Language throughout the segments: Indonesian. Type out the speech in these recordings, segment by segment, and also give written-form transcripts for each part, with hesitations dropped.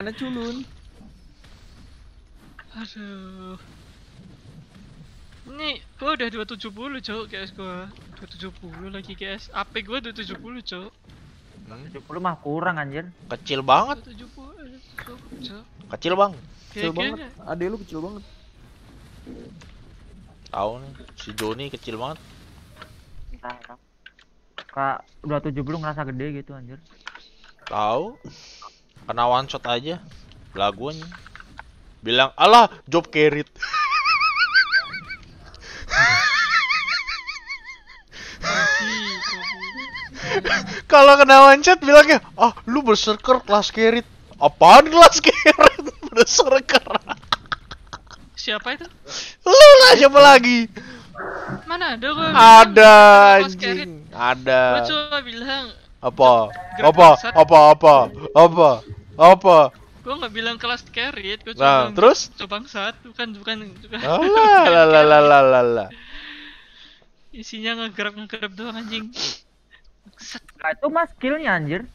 Mana culun? Aduh. Ini gua udah 270 cok GS gua. 270 lagi GS. AP gua 270 cok. 70 mah kurang anjir. Kecil banget. 270 cok. Kecil bang. Kecil banget. GG-nya. Adek lu kecil banget. Tahu nih, si Joni kecil banget. Entah. Kak 270 ngerasa gede gitu anjir. Tahu. Kena one shot aja. Lagunya. Bilang, "Alah, job carried." Kalau kena one shot bilangnya, "Ah, lu berserker kelas carried." Apaan kelas carried? Berserker. Siapa itu? Lu lah siapa lagi? Mana ada gua? Ada Kelas carried. anjing. Ada. Gua cuma bilang Apa? Gerak Apa? bangsat. Apa? gua nggak bilang kelas carried, gua cuma Nah, bilang terus? cok bangsat, bukan. Alah. Isinya ngegrab doang anjing. Bangsat. Nah, itu mah skillnya anjir.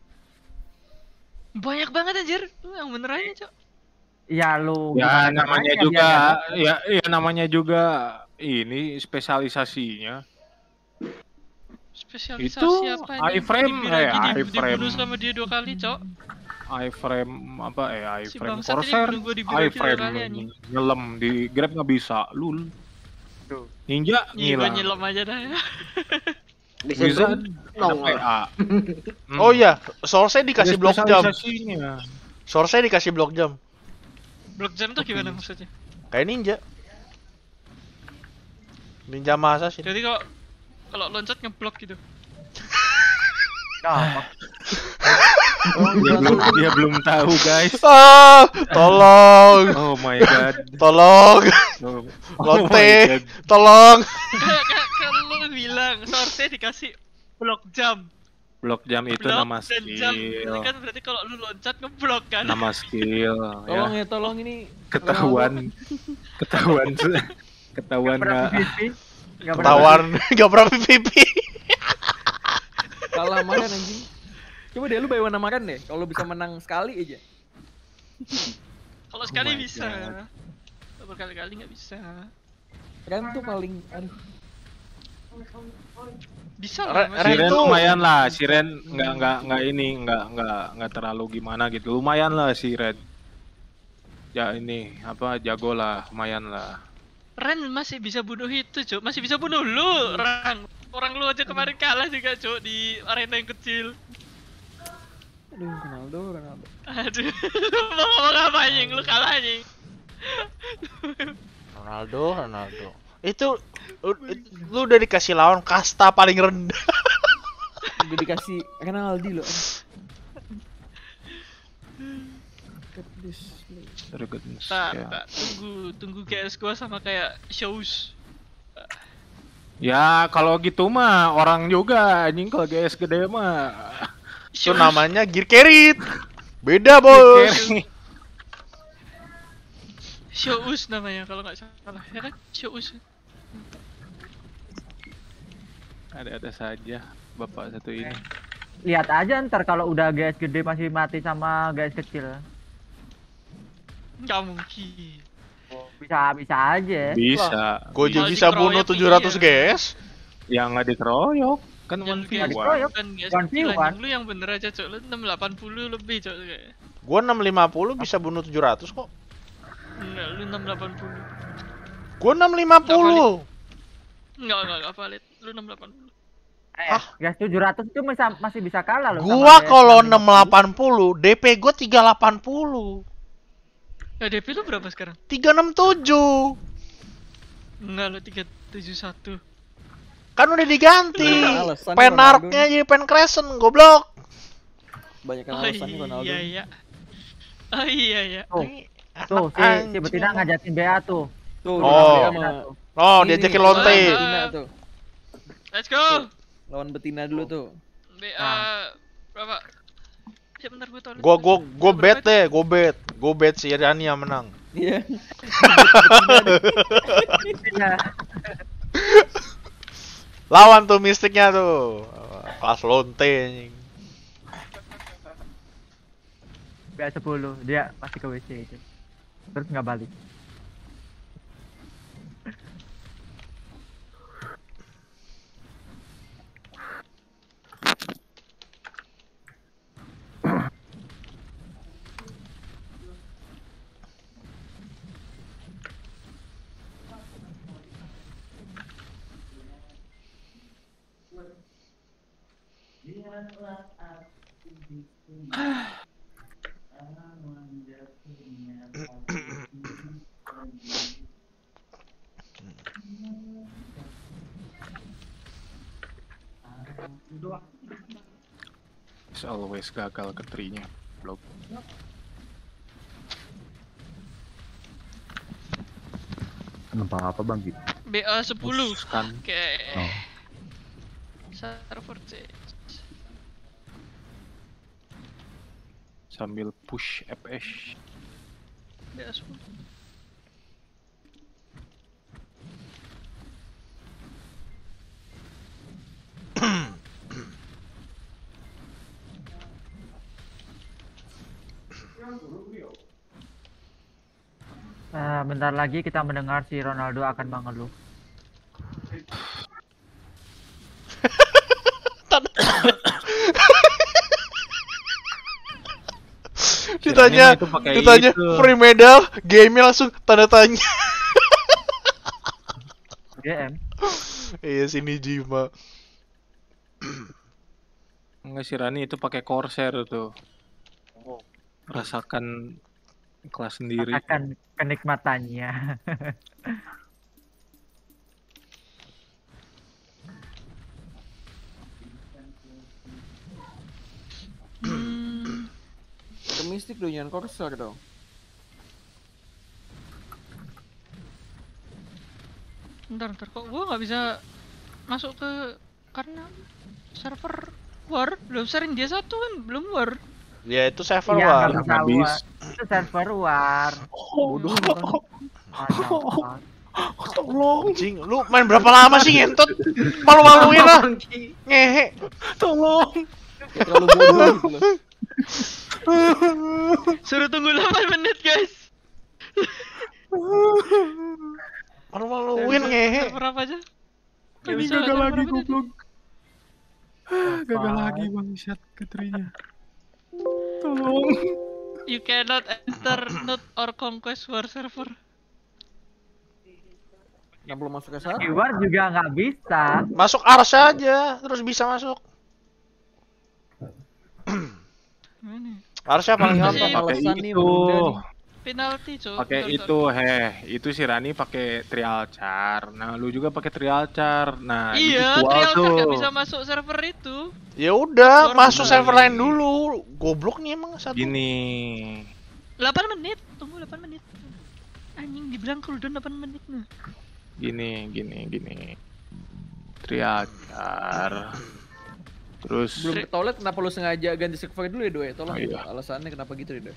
Banyak banget anjir. Lu yang bener aja, Cok. Ya lu Ya gimana namanya caranya juga biar ya namanya juga ini spesialisasinya. Spesialisasi Itu apa ini? iframe, iframe. Dibunuh sama dia 2 kali, Cok. iframe apa Si iframe bangsat ini Corsair, bunuh gua di bunuh 2 kali iframe anjing. nyelam di grab nggak bisa, lul. Ninja Iya, gua ngilang. nyelam aja dah ya. Wizard ada nongol. PA. Oh iya, source dikasih Ada blok jam. spesialisasinya. Source dikasih blok jam. Blok jam tuh gimana maksudnya? Kayak ninja. Ninja masa sih. Jadi kalau loncat ngeblok gitu. Nah, Dia belum tahu guys. Ah, tolong, Oh my god. tolong, Oh, Lotte, my God. tolong. Kan lu bilang source dikasih blok jam. Blok jam itu Blok nama dan jam. skill. Ini kan berarti kalau lu loncat ngeblok kan. Nama skill Tolong ya. ya, tolong ini. Ketahuan. Ketahuan. Ketahuan pernah nggak? PVP. Nggak pernah Ketahuan, gak pernah PVP. Kalah makan anjing. Coba deh lu bawa makan deh. Kalau bisa menang sekali aja. Kalau sekali my bisa. God. Kalau berkali-kali nggak bisa. Ren tuh paling aduh. Bisa Ren- lah. Ren Siren tuh- lumayan lah, Siren nggak terlalu gimana gitu. Lumayan lah Siren. Ya ini apa jago lah, lumayan lah. Ren masih bisa bunuh itu, Cuk. Masih bisa bunuh lu, Ren. Orang lu aja kemarin kalah juga, Cuk, di arena yang kecil. Aduh, Ronaldo. Aduh. Mau ngomong apa anjing? Lu kalah anjing. Ronaldo. Itu lu udah dikasih lawan kasta paling rendah. Udah dikasih Ronaldo loh. Tak, Ya. tunggu GS gua sama kayak shows. Ya kalau gitu mah orang juga anjing kalau GS gede mah. Itu namanya gear carried. Beda, bos. Shows namanya kalau nggak salah, ya kan? Shows. Ada saja bapak satu ini. lihat aja ntar kalau udah guys gede masih mati sama guys kecil. Nggak mungkin. Bisa aja. Bisa. Gue aja Kalau bisa bunuh dikeroyok 700 iya. guys. Yang nggak dikeroyok kan Yang one v GS dikeroyok. one. bukan GS One kecil v one. anjing. Lu yang bener aja, Cuk. Lu 680 lebih, Cuk. Kayak. Gue 650 bisa bunuh 700 kok. Enggak, lu 680. Gue 650. Enggak valid. Lu 680. Guys 700 itu masih bisa kalah loh. Gua sama kalau guys 680, DP gue 380. Ya DP lu berapa sekarang? 367. Enggak, lu 371. Kan udah diganti. Alasan Penarknya jadi pen crescent, goblok. Banyak Oh alasan Ronaldo. iya. Oh iya. Tuh, Ini tuh anak si Betina ngajakin BA tuh. Tuh, Oh. dia sama Oh, ini diajakin nih, lonte. lawan Betina tuh. Let's go. Lawan betina dulu tuh. BA berapa? Ya bentar gua tahu. Gua bet deh, gua bet si Irania menang. Iya. Iya. Lawan tuh mistiknya tuh. Kelas lonte anjing. BA 10 dia masih ke WC itu. Terus nggak balik. As always gagal ke trinya. Blok. Kenapa bang gitu? BA 10. Kan Oke. Oh. Server change. sambil push FS. BA 10. Bentar lagi kita mendengar si Ronaldo akan mengeluh. Ditanya, Itu pakai ditanya itu. free medal, game langsung tanda tanya. GM. Iya sini Jima. Enggak sih Rani itu pakai Corsair tuh. Rasakan kelas sendiri. Akan kenikmatannya. Ke mistik dong, jangan Corsair dong. Bentar, kok gua nggak bisa masuk ke karena server war. Belum sering dia satu kan, belum war. Ya itu server Iya, war. nggak bisa Habis. war. Itu server war. Bodoh lu kan. Ada. Tolong, Anjing, lu main berapa lama sih ngentot? Malu-maluin lah. Ngehe. tolong. Terlalu bodoh gitu loh. Suruh tunggu 8 menit, guys. Malu-maluin ngehe. Server apa aja? Nggak Ini bisa, gagal server lagi apa aja? goblok. Gagal lagi bangsat ke trinya. Tolong. You cannot enter not or conquest war server. Kenapa lu masuk ke sana? Di war juga nggak bisa. Masuk ars aja, terus bisa masuk. Mana? Arsnya paling Masih gampang. Pakai alasan nih, itu. menunda nih. Penalti, Cok. Pakai Bentar, itu, itu si Rani pakai trial char. Nah, lu juga pakai trial char. Nah, Iya, equal trial tuh. kan nggak bisa masuk server itu. Ya udah, Luar masuk biasa. server lain dulu. Goblok nih emang satu. Gini. 8 menit, tunggu 8 menit. Anjing dibilang cooldown 8 menit nah. Gini. Trial char. Terus Belum ke toilet, kenapa lu sengaja ganti server dulu ya, Doi? Tolong Oh, ya, iya. alasannya kenapa gitu ya, Doi?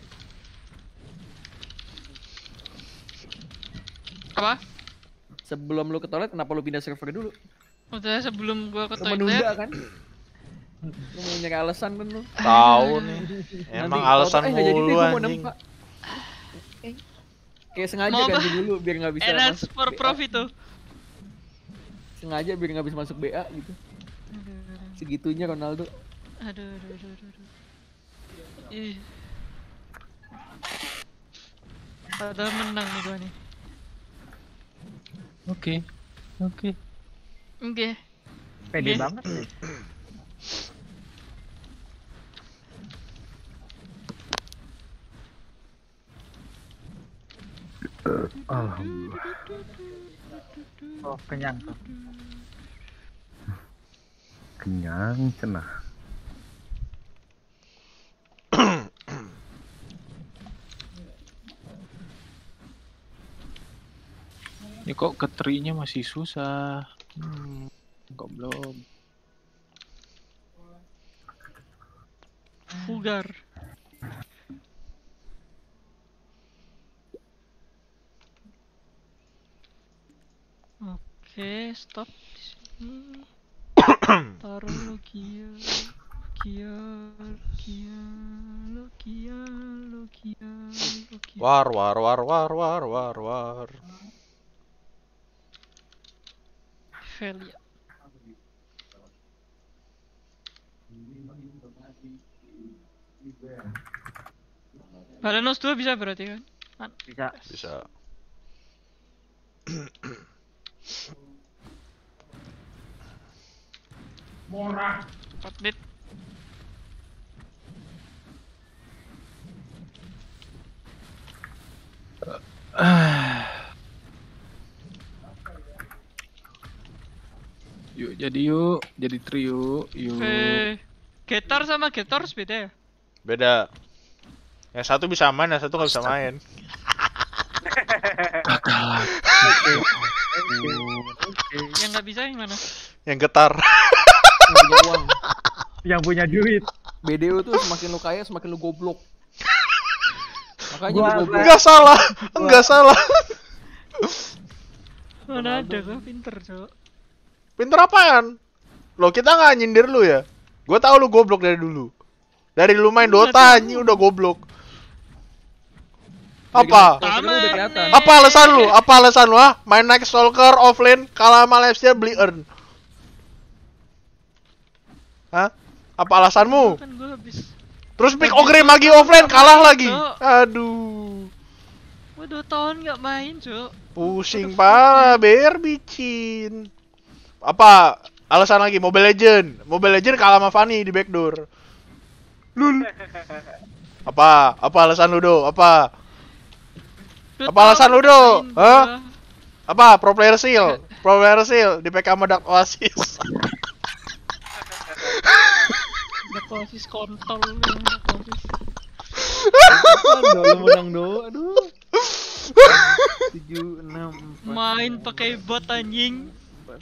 Apa? Sebelum lu ke toilet, kenapa lu pindah server dulu? Udah sebelum gua ke Lu menunda toilet. kan? Lu mau nyari alasan kan lu? Tahu nih. Emang Nanti alasan nggak jadi deh, mulu gua mau anjing. nempak. Kayak sengaja Mau ganti apa? dulu biar nggak bisa Enhance masuk for BA. profit tuh. Sengaja biar nggak bisa masuk BA gitu. Segitunya Ronaldo. Aduh. Ih. Padahal menang nih gua nih. Oke. Oke. Pede Oke. banget. Alhamdulillah. Oh, kenyang tuh. Kenyang cenah. Ini kok ke trinya masih susah. Goblok. Fugar. Oke, stop di sini. Taruh Logia. Lokia, Lokia, Lokia, Lokia, Lokia. War war war war war war war. Velia. Balenos 2 bisa berarti kan? Bisa. Bisa. Murah. 4 menit. Yuk, jadi trio, yuk. Getar sama Getors beda ya? Beda. Yang satu bisa main, yang satu nggak bisa main. Yang nggak bisa yang mana? Yang getar. Yang punya uang. Yang punya duit. BDO tuh semakin lu kaya semakin lu goblok. Makanya Gua- lu goblok. Enggak salah, enggak salah. Mana ada gua pinter cok. Pinter apaan? Lo kita nggak nyindir lu ya? Gue tahu lu goblok dari dulu. Dari lu main Dota anjing udah goblok. Apa? Kalau kita udah kelihatan. Apa alasan lu? Apa alasan lu? Ah? Main Night Stalker offline kalah sama Lifesteal beli earn. Hah? Apa alasanmu? Kan gua habis. Terus pick Ogre Magi offline kalah lagi. Aduh. Gua 2 tahun nggak main cok. Pusing parah, ber bicin. Apa alasan lagi? Mobile Legend. Mobile Legend kalah sama Fanny di backdoor. Lul. Apa? Apa alasan lu, Do? Apa? 2 Apa alasan tahun lu, Do? main gua. Hah? Apa? Pro player seal. Pro player seal di PK sama Dark Oasis. Dark Oasis kontol lu, Dark Oasis. Aduh, lu menang do. Aduh. 7 6 4 Main pakai bot anjing. 4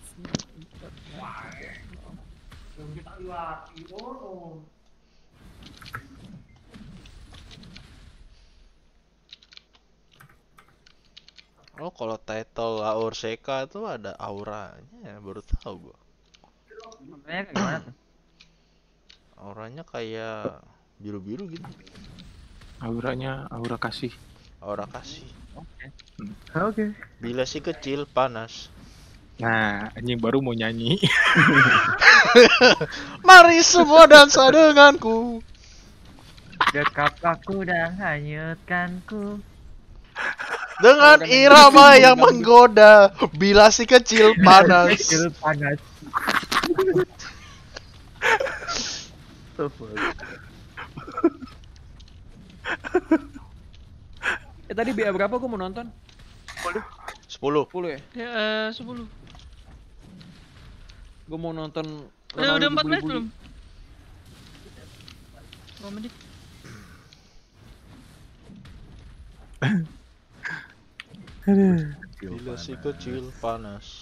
Oh, kalau title Aur Seka itu ada auranya, baru tahu gua. Sebenarnya kayak gimana tuh? Auranya kayak biru-biru gitu. Auranya, aura kasih. Aura kasih. Oke. Bila si kecil panas. Nah, anjing baru mau nyanyi. Mari semua dansa denganku. Dekap aku dan hanyutkanku. Dengan irama yang menggoda. Bila si kecil panas. Kecil panas. So fuck. tadi BA berapa gua mau nonton? 10. 10 ya? Ya 10. Gua mau nonton Udah 4 menit dibully-bully. belum? 2 menit. Bila si kecil panas.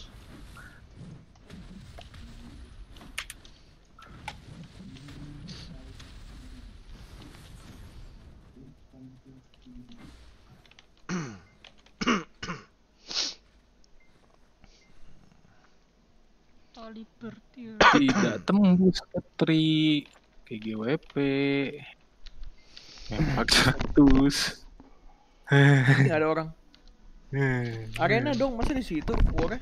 Tali bertiur. Tidak tembus ke tri KGWP. Memang status. Nggak ada orang. Arena dong, masa di situ warnya?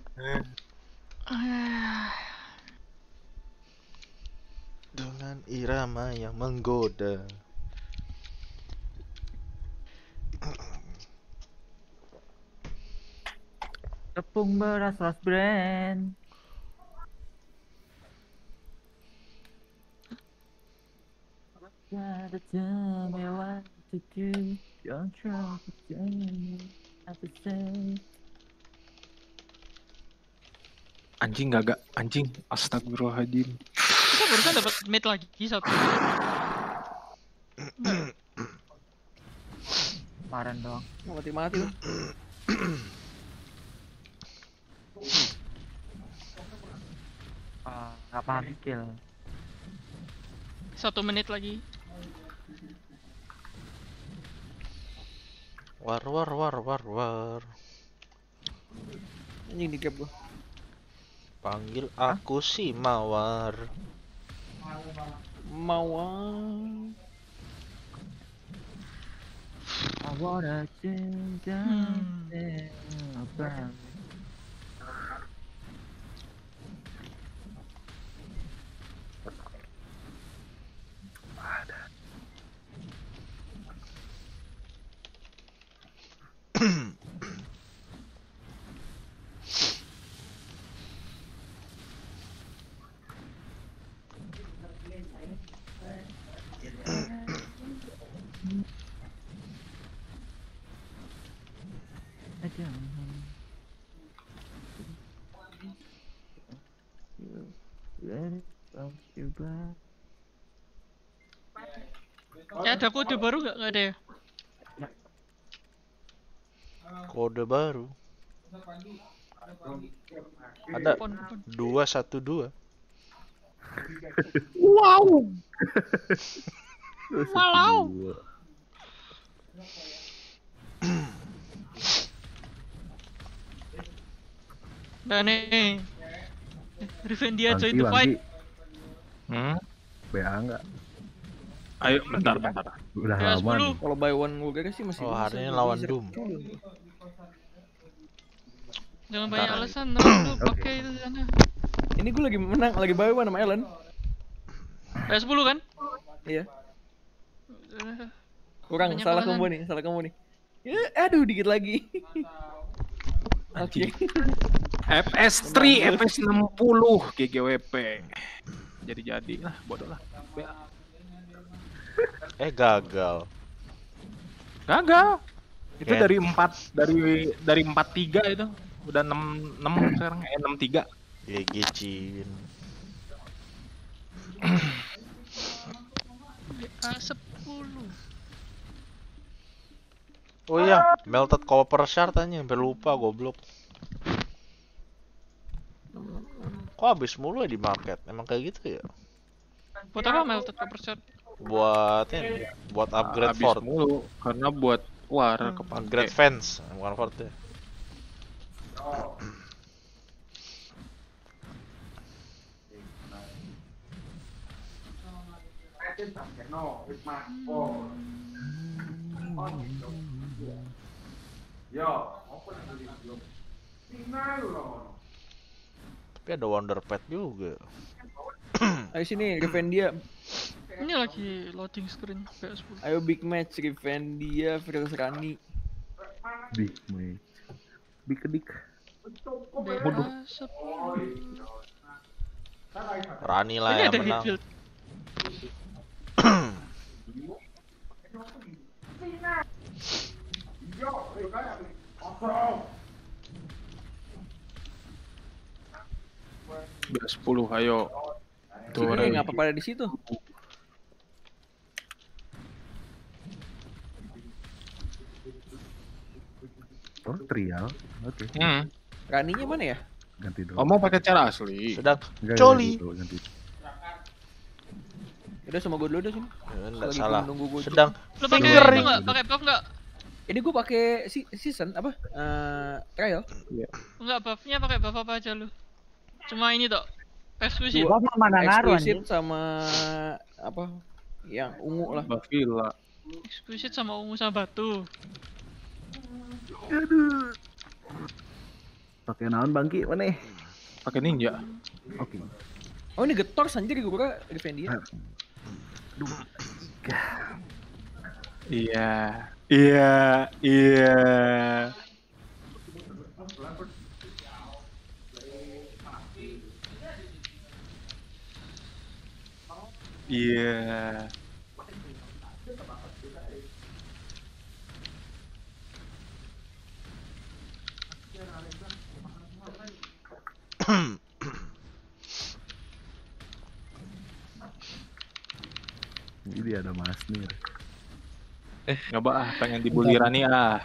Dengan irama yang menggoda. Tepung beras Rose Brand. Gotta tell me what to do. Don't try to tell me what to say. Anjing gak anjing. Astagfirullahaladzim. Kita barusan dapat mate lagi satu. Kemarin dong. Mau mati-mati lu. Nggak paham skill. 1 menit lagi. War war war war war. Anjing di gap gua. Panggil aku si Mawar. Mawar. I wanna change about. Ya ada kode baru nggak ada ya? Kode baru. Ada Pon. 212. Walau. Nah nih, Rivendia join the fight. BA enggak? Ayo, bentar. Udah Ya, lama 10. nih. Kalau buy one Vulgar sih masih Oh, bisa. hari ini lawan Bisa Doom. culun. Jangan Bentar banyak aja. alasan, lu pakai itu sana. Ini gue lagi menang, lagi buy one sama Ellen. PS10 kan? Iya. Eh, Kurang, Banyak salah alasan. combo nih, salah combo nih. Ya, aduh dikit lagi. Oke. FS3, FS60, GGWP. Jadi lah, bodoh lah. Gagal. Gagal. Itu Ya. dari 43 itu. Udah 6 sekarang, 63. GG Cin. A10. Oh iya, melted copper shard aja, hampir lupa goblok. Kok habis mulu ya di market? Emang kayak gitu ya? Buat apa melted copper shard? Buat ini, buat upgrade Habis fort, mulu karena buat war kepake. upgrade fence, bukan fort ya. Tapi ada wonder pet juga. Ayo sini, Rivendia. Ini lagi loading screen PS10. Ayo big match Rivendia versus Rani. Big match. Big kedik. BA10. Rani lah Ini yang ada hit menang. build. Udah 10, ayo. Tuh, Sini ngapa pada di situ? Oh, trial. Oke. Raninya mana ya? Ganti dulu. Oh, mau pakai cara asli. Sedang Enggak, Coli. ganti. Udah sama gue dulu dah sini. Enggak Lagi salah. nunggu gua Sedang Lu pakai Fingering. itu nggak? Pakai buff nggak? Ini gue pakai season apa? Trial. Enggak, buffnya pakai buff apa aja lu? Cuma ini toh. Exquisite. Gua mah mana ngaruh anjing. Exquisite sama apa? Yang ungu lah. Bavila. Exquisite sama ungu sama batu. Pakai naon bangki mana? Pakai ninja. Oke. Oh ini getor anjir gue kira Rivendia. Iya. Iya. Iya. Iya. Ini dia ada Mas Nir. Nyoba ah, pengen dibully Rani ah.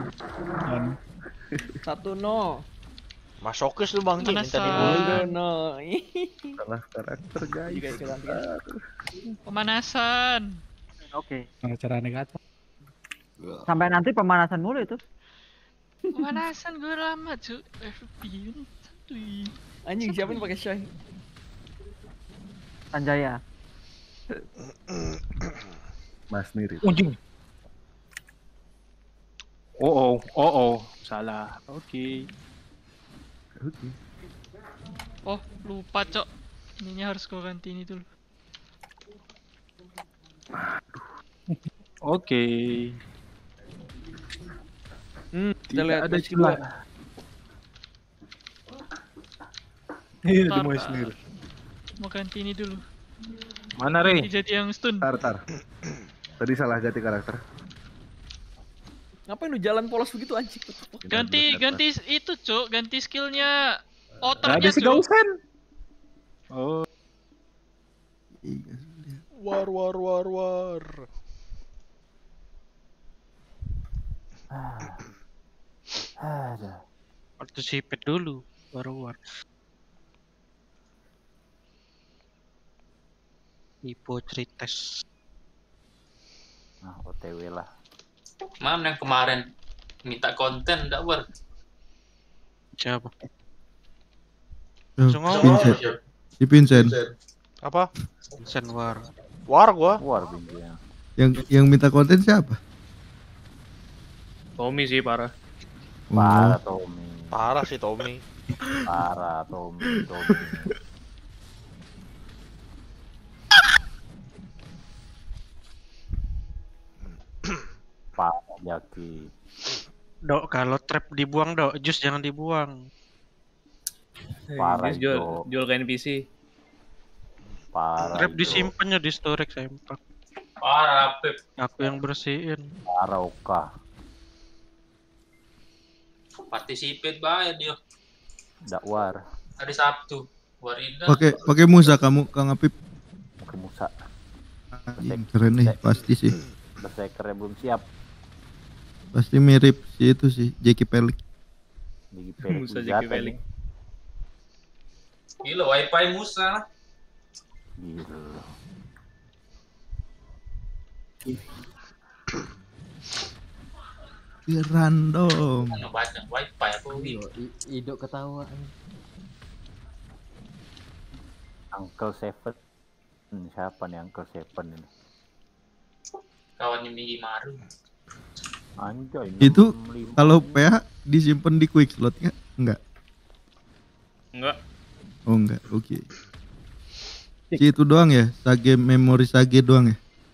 1-0. masokis tuh Bang Ki, minta Manasan. dibully. 1-0. Salah karakter guys. Juga ikutan tiga. Pemanasan. Oke. Mana cara negatif? Sampai nanti pemanasan mulu itu. Pemanasan gue lama cuy. FP ini santuy. Anjing siapa yang pakai Shy? Sanjaya. Mas Nir itu. Anjing. Oh, salah. Oke. Oke. Oh, lupa, Cok. Ininya harus gua ganti ini dulu. Oke. Kita lihat ada match kedua. celah. Iya, Ntar, di sendiri. mau ganti ini dulu. Mana, Re? Ini jadi yang stun. Tar. Tadi salah ganti karakter. Ngapain lu jalan polos begitu anjing? Ganti itu, Cok. Ganti skillnya Gak ada outernya, si Cok. Gausen. Oh, War. Ada. Participate dulu baru war. Ipo Trites. Nah, OTW lah. Mana yang kemarin minta konten enggak war? Siapa? Oh, Sungai Vincent. Si Vincent. Apa? Sen war. War gua. War bingkinya. Yang minta konten siapa? Tommy sih parah. Parah Tommy. Parah sih Tommy. Parah Tommy. Parah Jaki. Dok, kalau trap dibuang, Dok. Jus jangan dibuang. Parah Jual ke NPC. Parah. Trap Jo. disimpannya di storage sempak. Parah Pep. Aku yang bersihin. Parah Oka. Participate bayar dia. Dakwar. Hari Sabtu. Warina. Pakai Musa kamu Kang Apip. Mungkin Musa. Anjing, keren nih pasti sih. Bersekernya belum siap. Pasti mirip si itu sih Jeki Pelik. Di Pelik Musa Ujata Jeki Pelik. nih. Gila wifi Musa. Gila. Random. Mana banyak wifi aku Ido ketawa. Uncle Seven. Siapa nih Uncle Seven ini? kawannya Migi Maru. Anjay. Itu 65. kalau PH disimpan di quick slot nggak? Enggak. Enggak. Oh enggak, oke. Si itu doang ya? Sage memori Sage doang ya?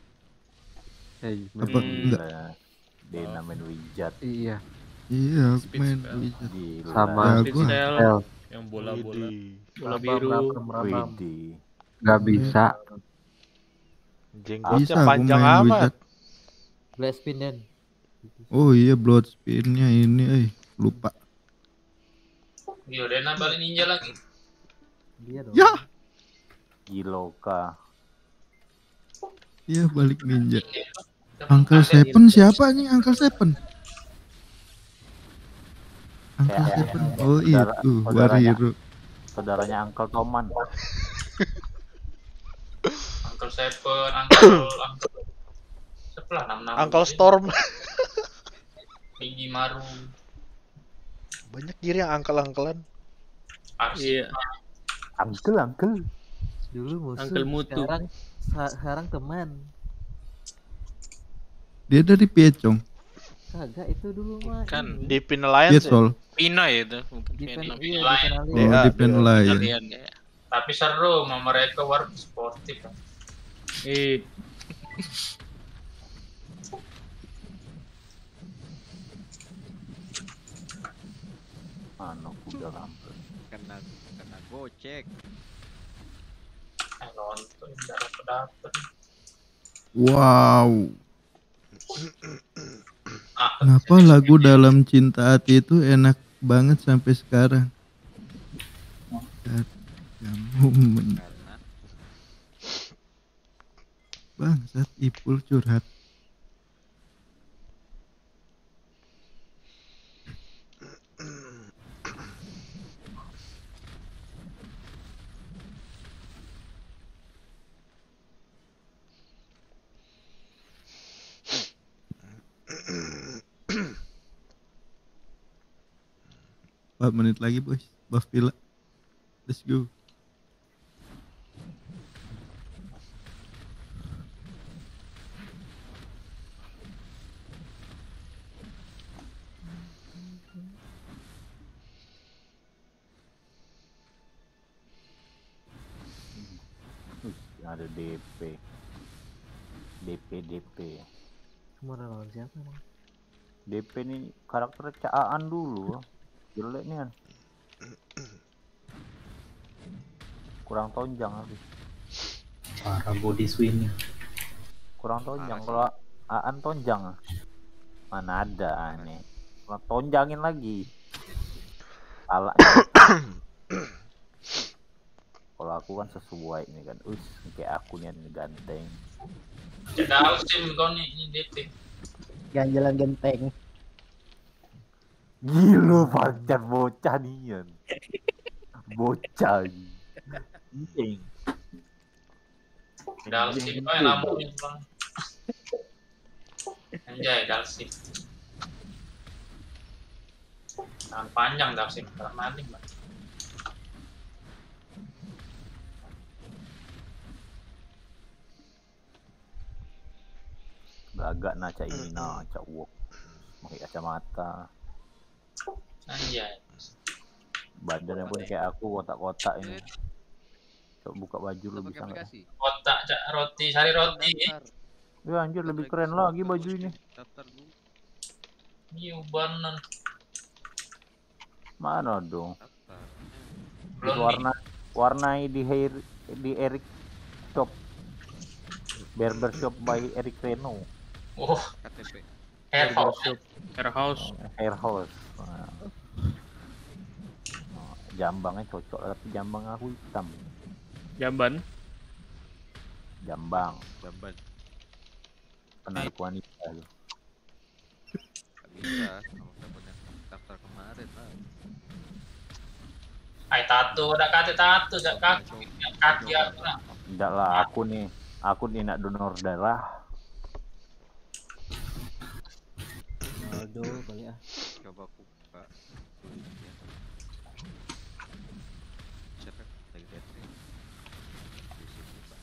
Apa enggak? Dena main Wizard. Iya. Iya, aku Speed main spell. Wizard. Gila. Sama. Jago. Style yang bola-bola. Widih. Bola biru. Widih. Nggak bisa. Jenggotnya Bisa aku panjang main amat. Wizard. Blast spin Den. Oh iya, blood spinnya ini, lupa. Gila Dena balik ninja lagi. Dia dong. Ya, Giloka. iya balik ninja. Uncle Seven siapa nih Uncle Seven? Uncle Ya, Seven, oh itu saudaranya. Warrior. Saudaranya Uncle Toman. Uncle Seven, Uncle sebelah 66. Uncle Storm. Migi Maru. Banyak gear yang angkel-angkelan. Arsip. Iya. Uncle. Dulu musuh. Uncle Mutu. Sekarang teman. Dia dari Piecong, Kagak itu dulu mah. Kan ini. Di Pin Alliance. ya? Piecol. Pina ya itu, mungkin Defend, Pina. iya, Lain. defend Oh, Iya, di Pen lain. Kalian ya. Tapi seru sama mereka war sportif. Ano kuda lampir. Kena gocek. Nonton dapat. Wow. Ah, Kenapa lagu Dalam Cinta Hati itu enak banget sampai sekarang? Momen. Bangsat Ipul curhat. Empat menit lagi boys, buff pila. Let's go. Ada DP. DP. Kemarin lawan siapa emang? DP nih karakter caan dulu. Jelek nih kan. Kurang tonjang habis. Parah body swing. Kurang tonjang. Kalau Aan tonjang. Mana ada aneh. Kurang tonjangin lagi. Salah. Kalau aku kan sesuai nih kan. Kayak aku nih ganteng. Tahu sih kau nih ini DP. Jalan genteng. Gila pacar bocah nih. Bocah. Ganteng. Dalsim, oh yang namanya bang. Anjay, Dalsim. Tangan panjang Dalsim, tangan maling bang. Gagak na cak ini na cak wok. Pakai kacamata. Anjay. Badannya pun kayak aku kotak-kotak ini. Coba buka baju lu bisa nggak? Kotak cak roti, sari roti. Ya anjir lebih keren lagi baju ini. New Banner. Mana dong? Belum Warnai di Eric Shop. Barber Shop by Eric Reno. Oh, KTP. Hairhouse. Hairhouse. Nah. Jambangnya cocok tapi jambang aku hitam. Jamban. Jambang. Jamban. Penarik wanita lu. Gak bisa. Kamu dapetnya daftar kemarin lah. Ay tato, ada kata tato, jak kaki aku lah. Tidak lah, aku nih nak donor darah. Aduh, balik ah. Coba aku buka tulisnya. Siapa lagi Detri? Di sini, Pak.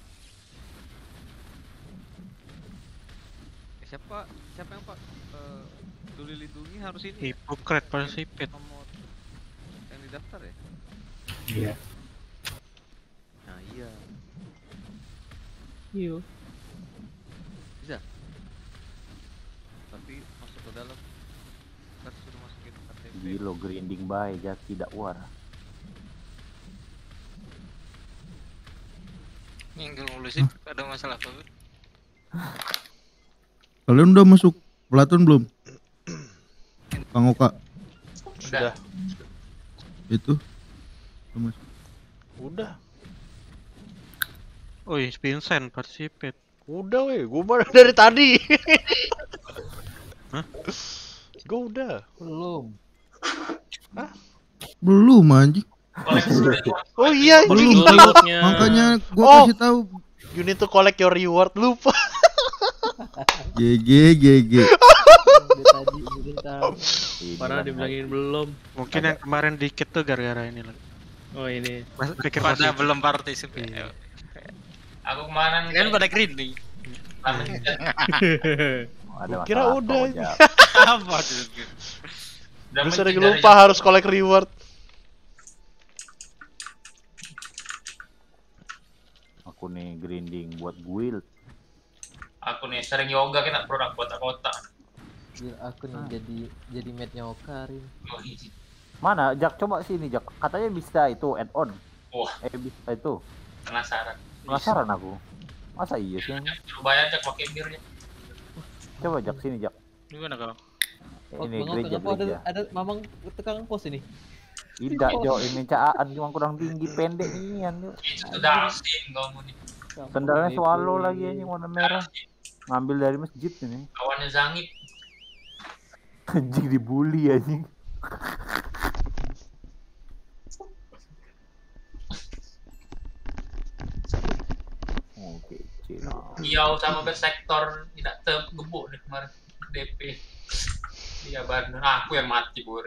Siapa yang Pak? Peduli lindungi harus ini. Hipokrat Persipit. Nomor yang didaftar ya? Iya. Nah iya. Iya. Bisa. Tapi masuk ke dalam. Kan suruh masukin KTP. Gilo grinding baik jaki dakwar. Minggu ngurusin ada masalah apa? Kalian udah masuk pelatun belum? Bang Oka. Sudah. Itu. Udah masuk. Udah. Oh iya, Vincent Persipit. Udah weh, gua baru dari tadi. Hah? Gua udah. Belum anjing. Oh iya, Belum. Rewardnya. Makanya gua kasih tahu. You need to collect your reward, lupa. GG. Parah dibilangin belum. Mungkin yang kemarin dikit tuh gara-gara ini lagi. Oh ini. Pikir pada belum partisipasi. Aku kemarin Kan pada grinding. Ada Kira masalah udah. apa, Jak? Apa tuh? udah Lu sering menghindari lupa harus collect reward. Aku nih grinding buat guild. Aku nih sering yoga kita produk kotak-kotak. Biar aku nih jadi mate-nya Okarin. Oh, iya. Mana Jak, coba sini Jak. Katanya bisa itu add-on. Wah, Bisa itu. penasaran. Penasaran aku. Masa iya sih? Coba aja pakai birnya. Coba Jak sini Jak. Gimana kau? Ini gereja. Ada mamang tukang pos ini. Tidak Jo, ini caan cuma kurang tinggi pendek ini kan. Itu tuh Dalsim kamu nih. Sendalnya swallow lagi anjing warna merah. Ngambil dari masjid ini. Kawannya Zangit. Anjing dibully anjing. Oke, Cina. Iya sama bersektor tidak tergebuk nih kemarin DP. Iya benar. Aku yang mati bur.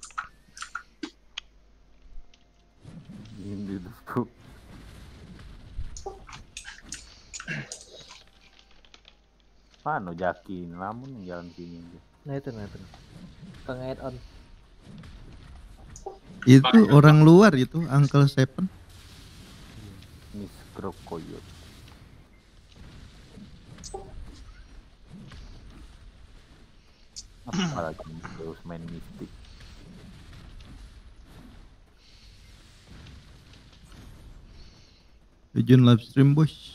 Ini tuh. Mana Jaki, namun jalan sini. Nah itu. Tengah add on. Itu orang luar itu Uncle Seven. Miss Krokoyot. Apalagi Deus main mistik. Legend live stream bos.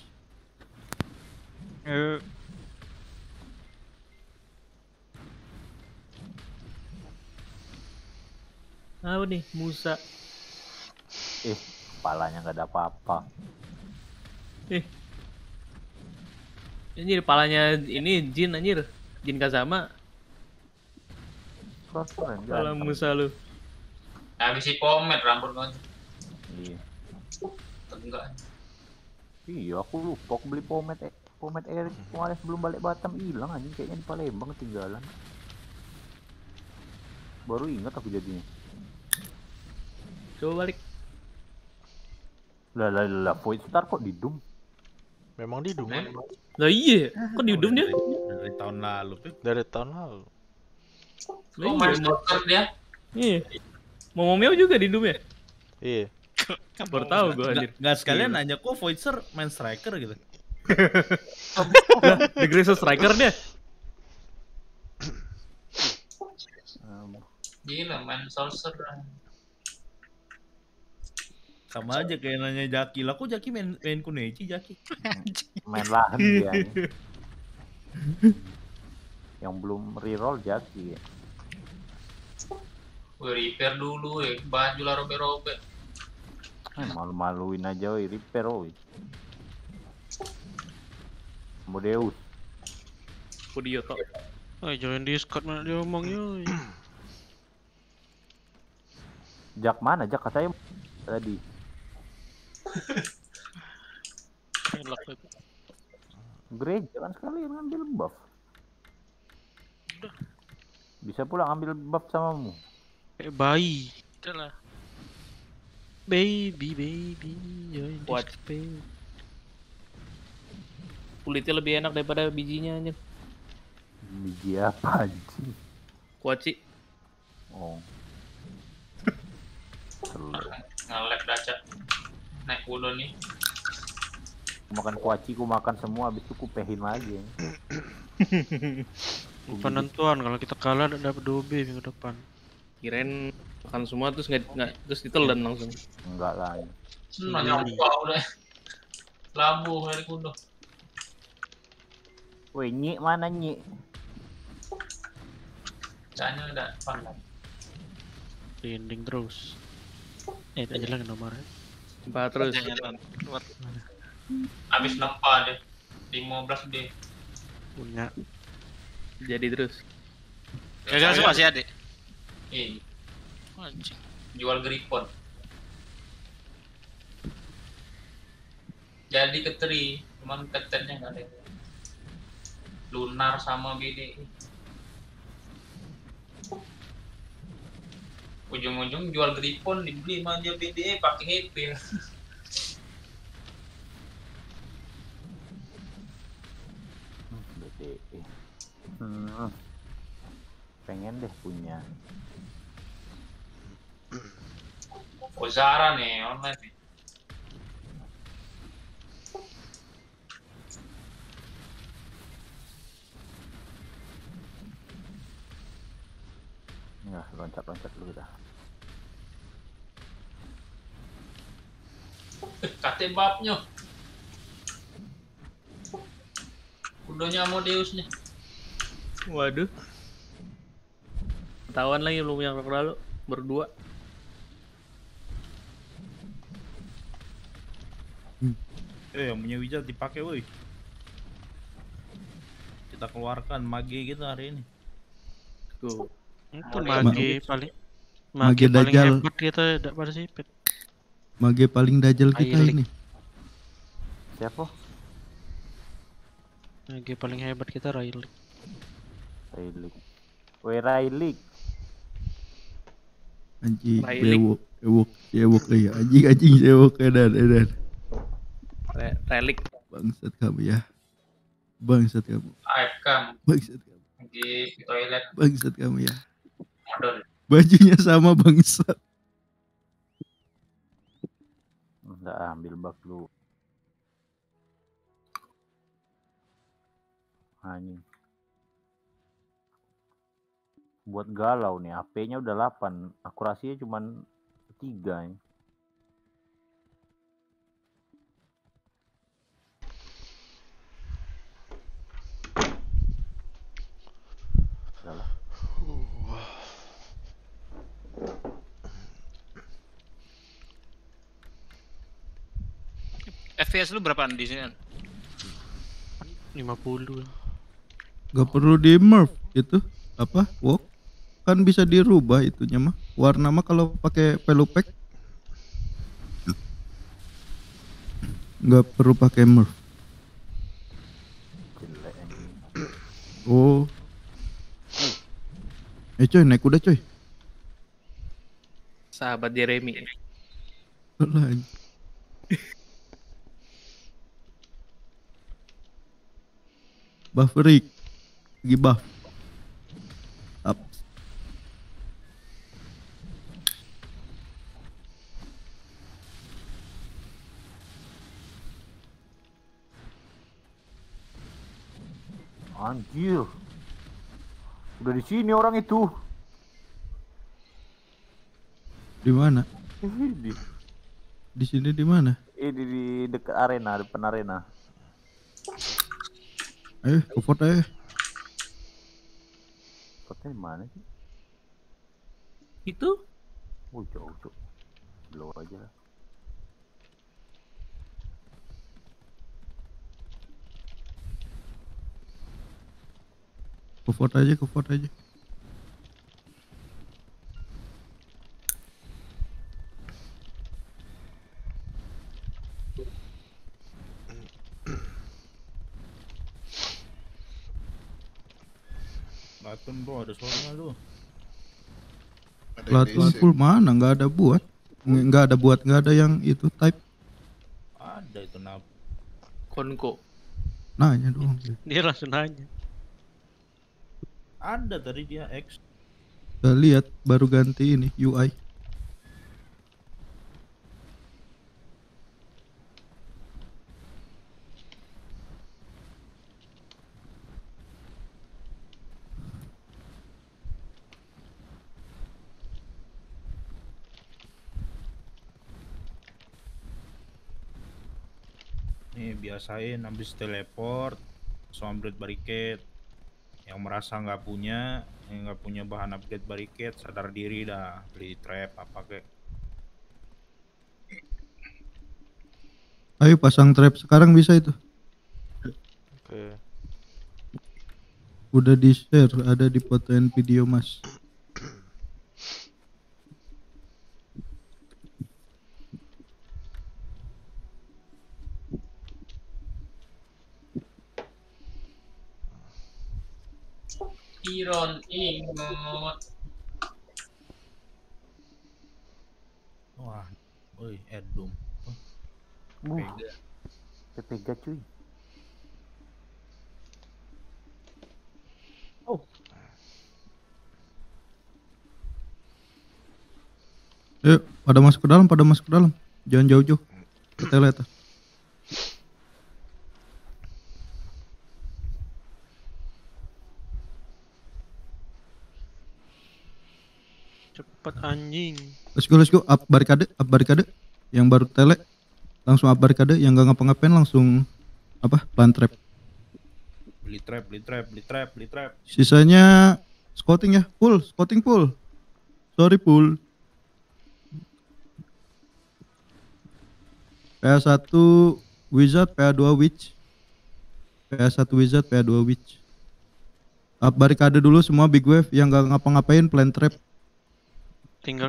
Apa nih Musa? Kepalanya nggak ada apa-apa. Anjir kepalanya ini Jin anjir. Jin Kazama. Keren, Kepala ganteng. Musa lu. Habis si pomade rambut kan. Iya. Enggak. Iya, aku lupa aku beli pomade Erik kemarin sebelum balik Batam hilang anjing, kayaknya di Palembang ketinggalan. Baru ingat aku jadinya. Coba balik. Lah, Void Star kok di Doom? Memang di Doom kan? Lah iya, kok di Doom dia? Dari tahun lalu, Pip. Dari tahun lalu. Lah Oh, main Stalker dia. Iya. Momomeo juga di Doom ya? Iya. Baru tahu gua anjir. Nggak sekalian nanya kok Voicer main striker gitu. Lah, The Greatest Striker dia. Gila main Sorcerer. Sama aja kayak nanya Jaki. Lah kok Jaki main Kunechi Jaki? Main lahan dia anjing. Yang belum reroll Jaki ya. Gue repair dulu ya, baju lah robek-robek. Malu-maluin aja woi, repair woi. Modeus. Kudioto. Oh, join Discord mana dia ngomong yoi. Jak mana? Jak katanya tadi. Elak itu. Gereja kan sekalian ngambil buff. Bisa pula ngambil buff samamu. Kayak bayi. Udah lah. Baby, join What? Discord. Kulitnya lebih enak daripada bijinya anjir. Biji apa anjing? Kuaci. Oh. Nge-lag dacat. Naik kudo nih. Makan kuaci, ku makan semua, habis itu ku pehin lagi. Penentuan kalau kita kalah dapat 2B minggu depan. Kirain makan semua terus nggak terus ditelan langsung. Enggak lah. Nanya apa udah. Labu dari kudo. Woi, Nyik mana Nyik? Canya udah pandang. Trending terus. Tak jelas nomornya. Empat terus. Habis nempa deh. 15 deh. Punya. Jadi terus. Gagal semua sih adik. Ini Anjing. jual gripon. Jadi keteri, cuman ketennya nggak ada. Lunar sama BDI. Ujung-ujung jual gripon dibeli sama dia BDE pakai HP. BDE. Pengen deh punya. Ozara nih online nih. Ya, loncat-loncat dulu dah. Kate babnya. Kudonya Modeus nih. Waduh. Ketahuan lagi belum yang lalu berdua. Yang punya wizard dipakai woi. Kita keluarkan mage kita hari ini. Tuh. Itu mage paling Mage paling Dajjal. hebat kita tidak pada sipit. Mage paling dajal kita Ailik. ini. Siapa? Mage paling hebat kita Rayleigh. Rayleigh. Woi Rayleigh. Anjing, Railik. ewok lagi. Anjing ewok edan. Relik. Bangsat kamu ya. Bangsat kamu. AFK Bangsat kamu. di toilet Bangsat kamu ya. modal. Bajunya sama bangsat. Enggak ambil bug lu. Anjing. Buat galau nih, AP-nya udah 8, akurasinya cuman 3 nih. Udahlah. FPS lu berapaan di sini? 50. Gak perlu di merge itu apa? Walk kan bisa dirubah itunya mah. Warna mah kalau pakai pelupek nggak perlu pakai merge. Oh. Coy, naik kuda coy. Sahabat Jeremy. Lah. Buffering. Lagi buff. Up. Anjir. Udah di sini orang itu. Di mana? Di Di sini di mana? Ini di dekat arena, depan arena. Ke foto ya. Fotonya mana sih? Itu? Oh jauh cok. Blow aja lah. Ke foto aja, ke foto aja. Button bro, ada suaranya lu. Platform full mana? Nggak ada buat. Nggak ada buat, nggak ada yang itu type. Ada itu nap. Konko. Nanya doang. Dia langsung nanya. Ada tadi dia X. Kita lihat baru ganti ini UI. Nih biasain habis teleport langsung upgrade barricade. Yang merasa nggak punya, yang nggak punya bahan upgrade barricade, sadar diri dah beli trap apa kek. Ayo pasang trap sekarang bisa itu. Oke. Udah di share, ada di fotoin video mas. Iron ingot. Wah, woi, Edum. PPG cuy. Yuk, pada masuk ke dalam, pada masuk ke dalam. Jangan jauh-jauh. Kita lihat. Cepet anjing. Let's go, up barikade, up barikade. Yang baru tele, langsung up barikade. Yang gak ngapa-ngapain langsung apa? Plant trap. Beli trap, beli trap, beli trap, beli trap. Sisanya scouting ya, full, scouting full. Sorry full. PA1 Wizard, PA2 Witch. PA1 Wizard, PA2 Witch. Up barikade dulu semua big wave yang gak ngapa-ngapain plant trap. Tinggal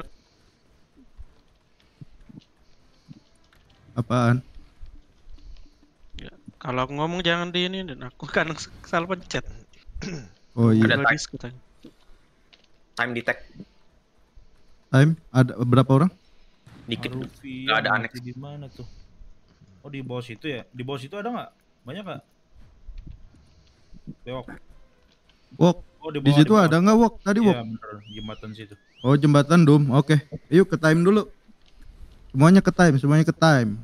apaan? ya, kalau aku ngomong jangan di ini dan aku kan salah pencet. Oh iya. Ada Logis katanya. Time detect. Time ada berapa orang? Dikit. Arufi, Nggak ada annex. Di mana tuh? Oh di bawah situ ya? Di bawah situ ada nggak? Banyak nggak? Bewok. Walk. Oh, Di situ ada nggak walk? Tadi walk. Iya bener, jembatan situ. Oh jembatan Dom, oke. Yuk ke time dulu. Semuanya ke time, semuanya ke time.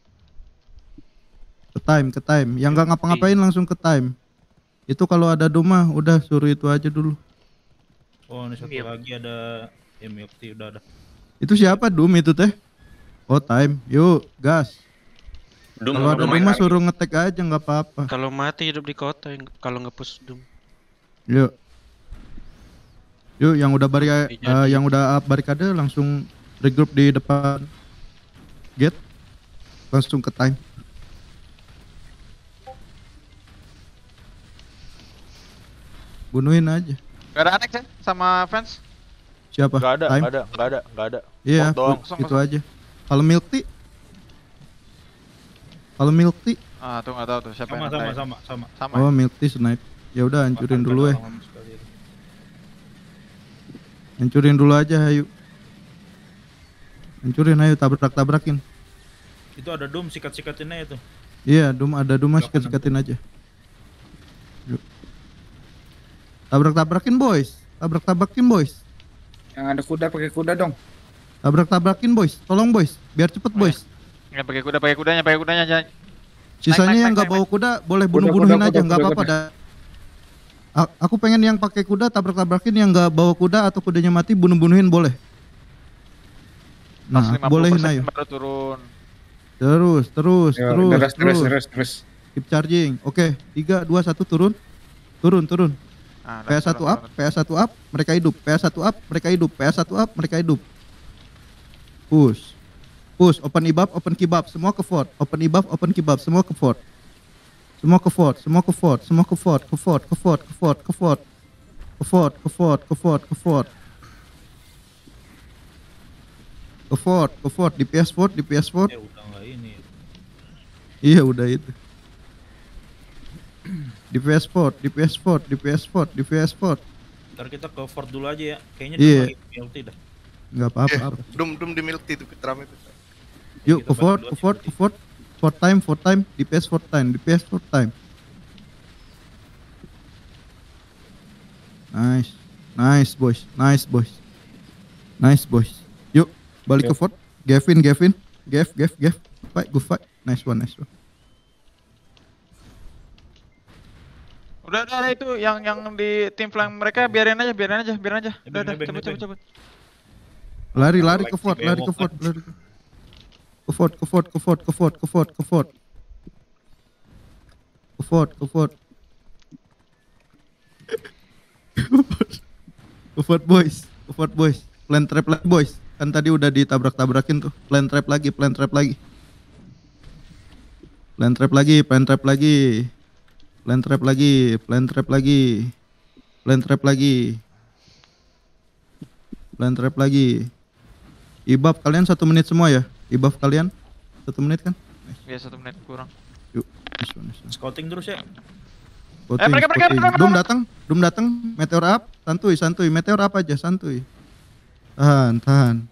Ke time. Yang nggak ngapa-ngapain langsung ke time. Itu kalau ada Dom mah udah suruh itu aja dulu. Oh, ini satu lagi ada milk tea udah ada. Itu siapa Doom itu teh? Oh time, yuk gas. Kalau ada Doom mah suruh ngetek aja nggak apa-apa. Kalau mati hidup di kota, kalau nge-push Doom. Yuk. Yuk yang udah yang udah up barikade langsung regroup di depan gate. Langsung ke time. Bunuhin aja. Gak ada annex ya sama fans? Siapa? Nggak ada, Time? nggak ada. Iya, doang. itu aja. Kalau milk tea? Kalau milk tea? Ah, tuh nggak tahu tuh siapa yang ngatain. Sama. Oh, milk tea snipe. Ya udah hancurin dulu ya. Hancurin dulu aja, ayo. Hancurin ayo, tabrak-tabrakin. Itu ada Doom sikat-sikatin aja tuh. Iya, ada Doom sikat-sikatin aja. Yuk. Tabrak-tabrakin boys. Tabrak-tabrakin boys. Yang ada kuda pakai kuda dong. Tabrak-tabrakin boys. Tolong boys, biar cepet boys. Nggak pakai kudanya jangan. Sisanya yang nggak bawa kuda boleh bunuh-bunuhin aja, nggak apa-apa dah. Aku pengen yang pakai kuda tabrak-tabrakin, yang nggak bawa kuda atau kudanya mati bunuh-bunuhin boleh. Nah, bolehin ayo. Baru turun. Terus. Terus. Keep charging. Oke, 3 2 1 turun. Turun. PS1 up, mereka hidup. PS1 up, mereka hidup. PS1 up, mereka hidup. Push. Open ibab, open kibab, semua ke fort. Open ibab, open kibab, semua ke fort. Semua ke fort. Ke fort, di PS fort. Ya udah nggak ini. Iya udah itu. Di PS fort. Ntar kita ke fort dulu aja ya. Kayaknya Iya. lagi milk tea dah. Nggak apa-apa. Doom di milk tea itu rame. Yuk ke fort. Fort time. Di PS fort time. Nice boys. Yuk balik ke fort. Gavin. Fight, go fight. Nice one. Udah itu yang di tim flank mereka biarin aja. Udah, cabut. Lari ke fort. Ke fort boys. Plan trap lagi boys. Kan tadi udah ditabrak-tabrakin tuh. Plan trap lagi. Plan trap lagi. Ibab kalian 1 menit semua ya? Ibab kalian 1 menit kan? Iya 1 menit kurang. Yuk. Scouting terus ya. Mereka. Doom datang. Meteor up. Santuy. Meteor up aja, santuy. Tahan.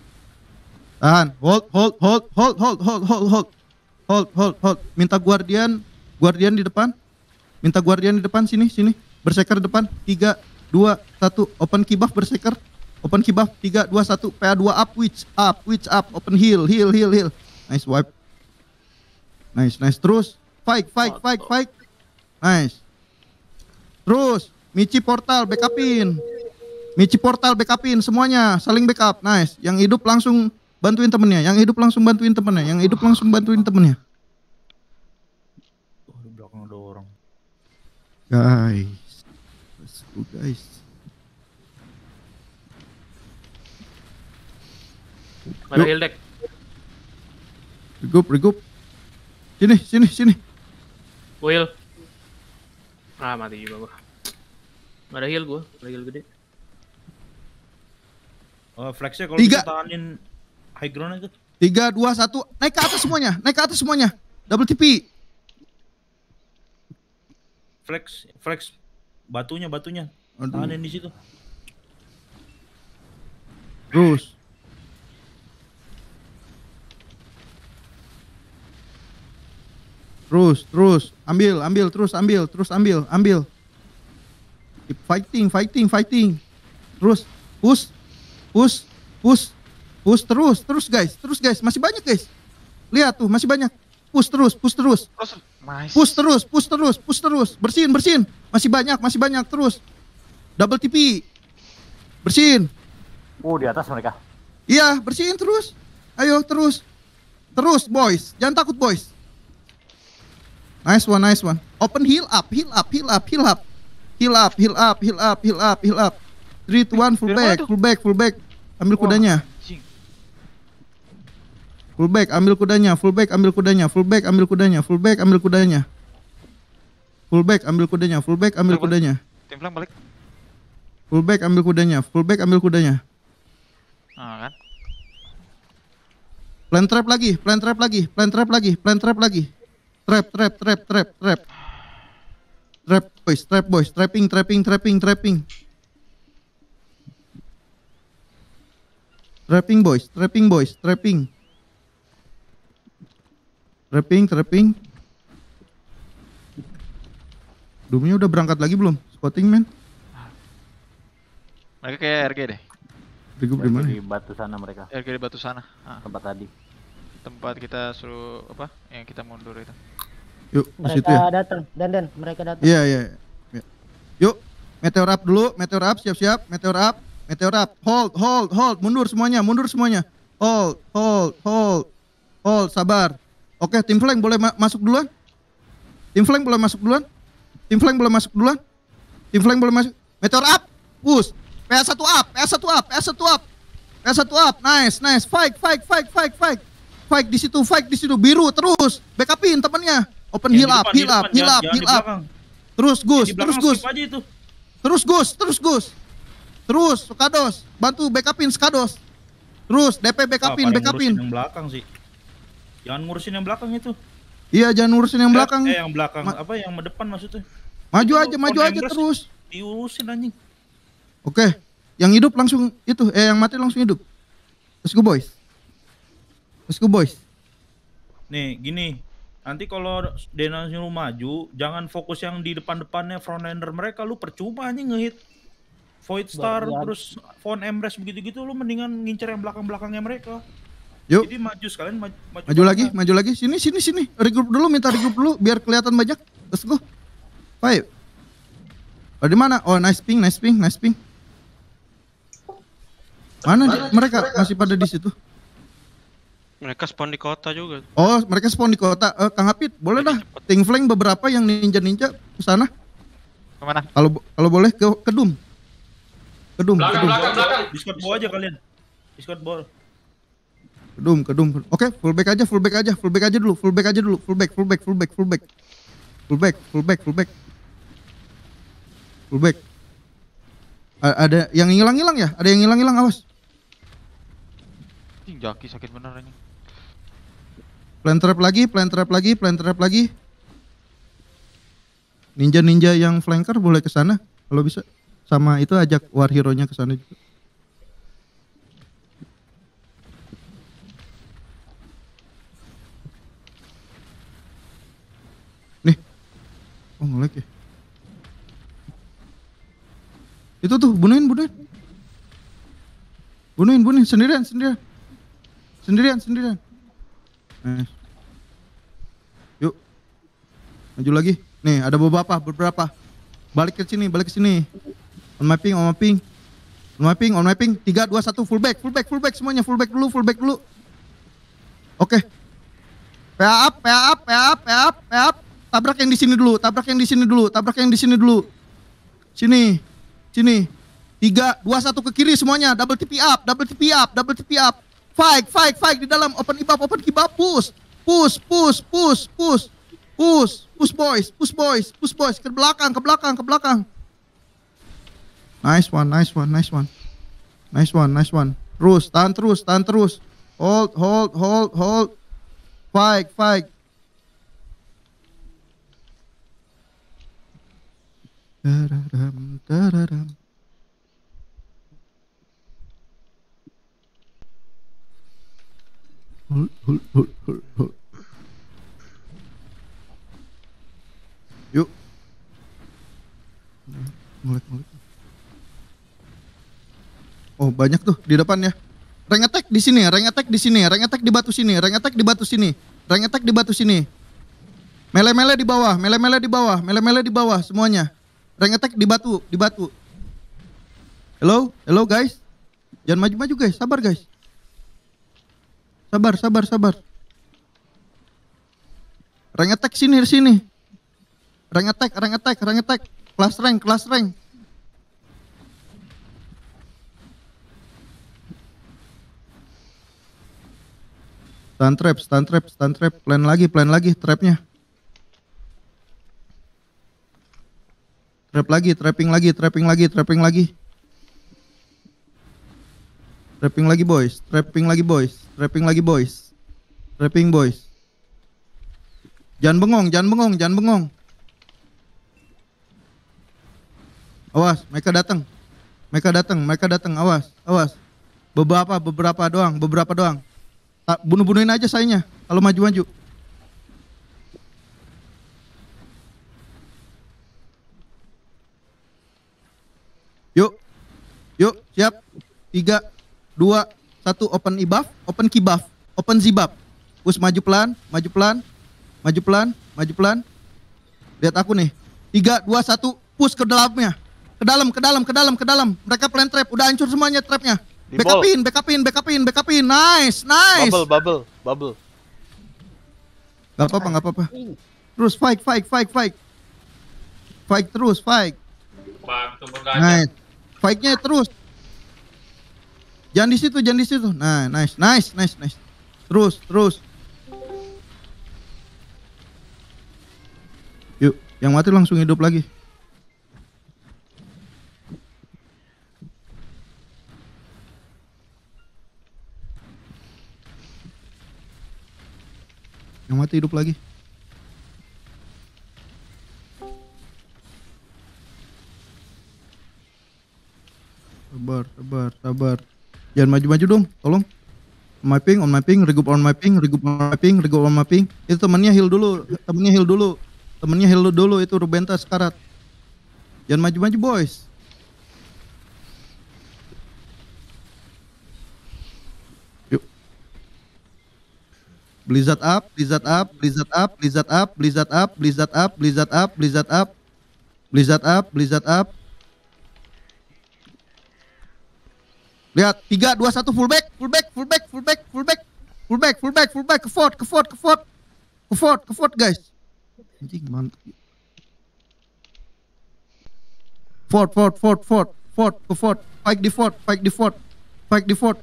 Hold. Minta guardian di depan. Sini. Berserker depan. 3 2 1 open kibaf berserker. Open kibaf 3 2 1 PA2 up witch up open heal. Nice wipe. Nice terus. Fight. Nice. Terus Michi portal backupin semuanya, saling backup. Nice. Yang hidup langsung bantuin temennya. Di belakang ada orang. Guys. Let's go guys. Ada heal deck. Regroup. Sini. Will. Mati juga gua. Gak ada heal gua, ada heal gede. Flexnya kalau kita tahanin high ground itu. 3 2 1 naik ke atas semuanya. Double TP. Flex batunya. Tahanin di situ. Terus. Ambil. Keep fighting. Terus. Push terus guys. Masih banyak guys. Lihat tuh, masih banyak. Push terus. Nice. Push terus. Bersihin. Masih banyak terus. Double TP. Bersihin. Oh, di atas mereka. Iya, bersihin terus. Ayo, terus. Terus, boys. Jangan takut, boys. Nice one, nice one. Open heal up, heal up, heal up, heal up. Heal up, heal up, heal up, heal up, heal up. 3, 2, 1, full back, full back, full back. Ambil kudanya. Full back, ambil kudanya, full back, ambil kudanya, full back, ambil kudanya, full back, ambil kudanya. Full back, ambil kudanya, full back, ambil kudanya. Tim flank balik. Full back, ambil kudanya, full back, ambil kudanya. Ah kan. Plan trap lagi, plan trap lagi, plan trap lagi, plan trap lagi. Trap, trap, trap, trap, trap. Trap boys, trap boys, trapping, trapping, trapping, trapping. Trapping boys, trapping boys, trapping. Trapping, trapping. Doomnya udah berangkat lagi belum? Scouting man. Mereka kayak RG deh. RG di mana? Di batu sana mereka. RG di batu sana. Tempat tadi. Tempat kita suruh apa? Yang kita mundur itu. Yuk, ke situ Mereka ya. datang, dan mereka datang. Iya, iya. Yuk, meteor up dulu, meteor up, siap-siap, meteor up, meteor up. Hold, hold, hold, mundur semuanya, mundur semuanya. Hold, hold, hold. Hold, sabar. Oke, tim flank boleh masuk duluan? Tim flank boleh masuk duluan? Tim flank boleh masuk duluan? Tim flank boleh masuk. Meteor up. Push. PS1 up, PS1 up, PS1 up. PS1 up. Nice, nice. Fight, fight, fight, fight, fight. Fight di situ, fight di situ. Biru terus. Backupin temannya. Open heal up, heal up, heal up, heal up. Terus Gus, terus Gus. Terus Gus, terus Gus. Terus Sukados, bantu backupin Sukados. Terus DP backupin, backupin. Yang belakang sih. Jangan ngurusin yang belakang itu. Iya, jangan ngurusin yang belakang. Yang belakang apa yang depan maksudnya? Maju aja terus. Diurusin anjing. Oke, yang hidup langsung itu, yang mati langsung hidup. Let's go boys. Let's go boys. Nih, gini. Nanti kalau Dena nyuruh maju, jangan fokus yang di depan-depannya frontlander mereka. Lu percuma anjing ngehit Void Star terus Von Embrace begitu-gitu, lu mendingan ngincer yang belakang-belakangnya mereka. Yuk. Jadi maju sekalian Maju lagi, maju lagi. Sini, sini, sini. Regroup dulu, minta regroup dulu biar kelihatan banyak. Let's go. Five. Oh, di mana? Oh, nice ping, nice ping, nice ping. Mana mereka masih pada di situ? Mereka spawn di kota juga. Oh, mereka spawn di kota. Kang Hapit, boleh dah. Ting flank beberapa yang ninja-ninja ke sana. Kemana? Kalau boleh ke Doom. Ke Doom. Belakang. Discord bawah aja kalian. Discord bawah. Ke Doom. Oke, full back aja dulu. Full back. Ada yang hilang-hilang ya? Ada yang hilang-hilang, awas. Jaki sakit bener ini. Plan trap lagi. Ninja-ninja yang flanker boleh ke sana kalau bisa. Sama itu ajak war hero-nya ke sana juga. Nih. Oh, nge-lag ya. Itu tuh, bunuhin. Bunuhin sendirian. Nice. Yuk. Maju lagi. Nih, ada beberapa. Balik ke sini. On my ping. 3, 2, 1, full back semuanya, full back dulu. Oke. PA up. Tabrak yang di sini dulu. Sini. 3, 2, 1 ke kiri semuanya. Double TP up. Fight di dalam. Open kibab, push boys. Ke belakang. Nice one. Terus, tahan terus. Hold. Fight. Tararam. Hold. Yuk. Mulai. Oh, banyak tuh di depan ya. Rank attack di sini. Rank attack di batu sini. Mele-mele di bawah semuanya. Rank attack di batu. Hello guys. Jangan maju-maju guys, sabar guys. Sabar. Rank attack sini. Rank attack. Kelas rank. Stun trap. Plan lagi trapnya. Trapping lagi boys. Trapping boys. Jangan bengong. Awas, mereka datang. Awas. Beberapa doang. Bunuh-bunuhin aja sayanya kalau maju-maju. Yuk, siap. 3, 2, 1, open e-buff, open key buff, open z-buff. Push maju pelan. Lihat aku nih. 3, 2, 1, push ke dalamnya. Ke dalam. Mereka plan trap, udah hancur semuanya trapnya. Backupin. Nice. Bubble. Gak apa-apa. Terus fight. Fight terus. Bantu bergajah. Nice. Fight-nya terus. Jangan di situ. Nah, nice. Terus. Yuk, yang mati langsung hidup lagi. Yang mati hidup lagi. Sabar. Jangan maju-maju dong, tolong. On my ping, regroup on my ping. Itu temennya heal dulu. Itu Rubenta sekarat. Jangan maju-maju boys. Yuk. Blizzard up. Lihat, 3, 2, 1, full back, ke fort guys. Anjing mantap. Fort, ke fort, fight di fort,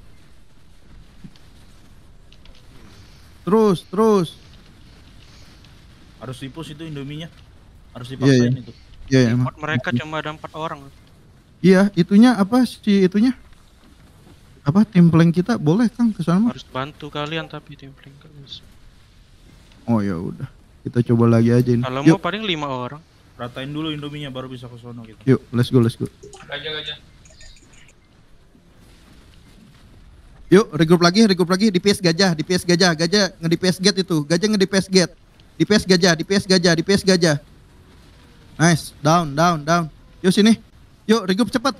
terus. Harus di-push itu Indominya. Harus dipaksain itu. Di fort mereka cuma ada 4 orang. Iya, itunya apa sih itunya? Apa tim flank kita boleh Kang ke sana? Harus bantu kalian tapi tim flank nggak bisa. Oh ya udah, kita coba lagi aja ini. Kalau mau paling 5 orang. Ratain dulu Indominya baru bisa ke sono gitu. Yuk, let's go. Gajah. Yuk, regroup lagi, DPS gajah, nge-DPS gate itu, nge-DPS gate. DPS gajah. Nice, down. Yuk sini. Yuk, regroup cepat.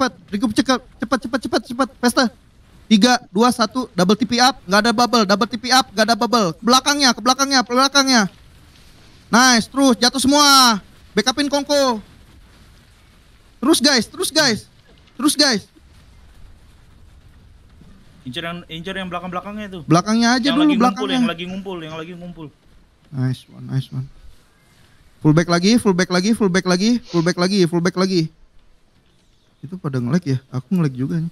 Pesta. 3, 2, 1, double TP up, nggak ada bubble. Ke belakangnya. Nice, terus jatuh semua. Backupin Kongko. Terus guys. Incer yang belakangnya itu. Belakangnya aja dulu, belakangnya. Yang lagi ngumpul. Nice one. Full back lagi. Itu pada nge-lag ya? Aku nge-lag juga nih.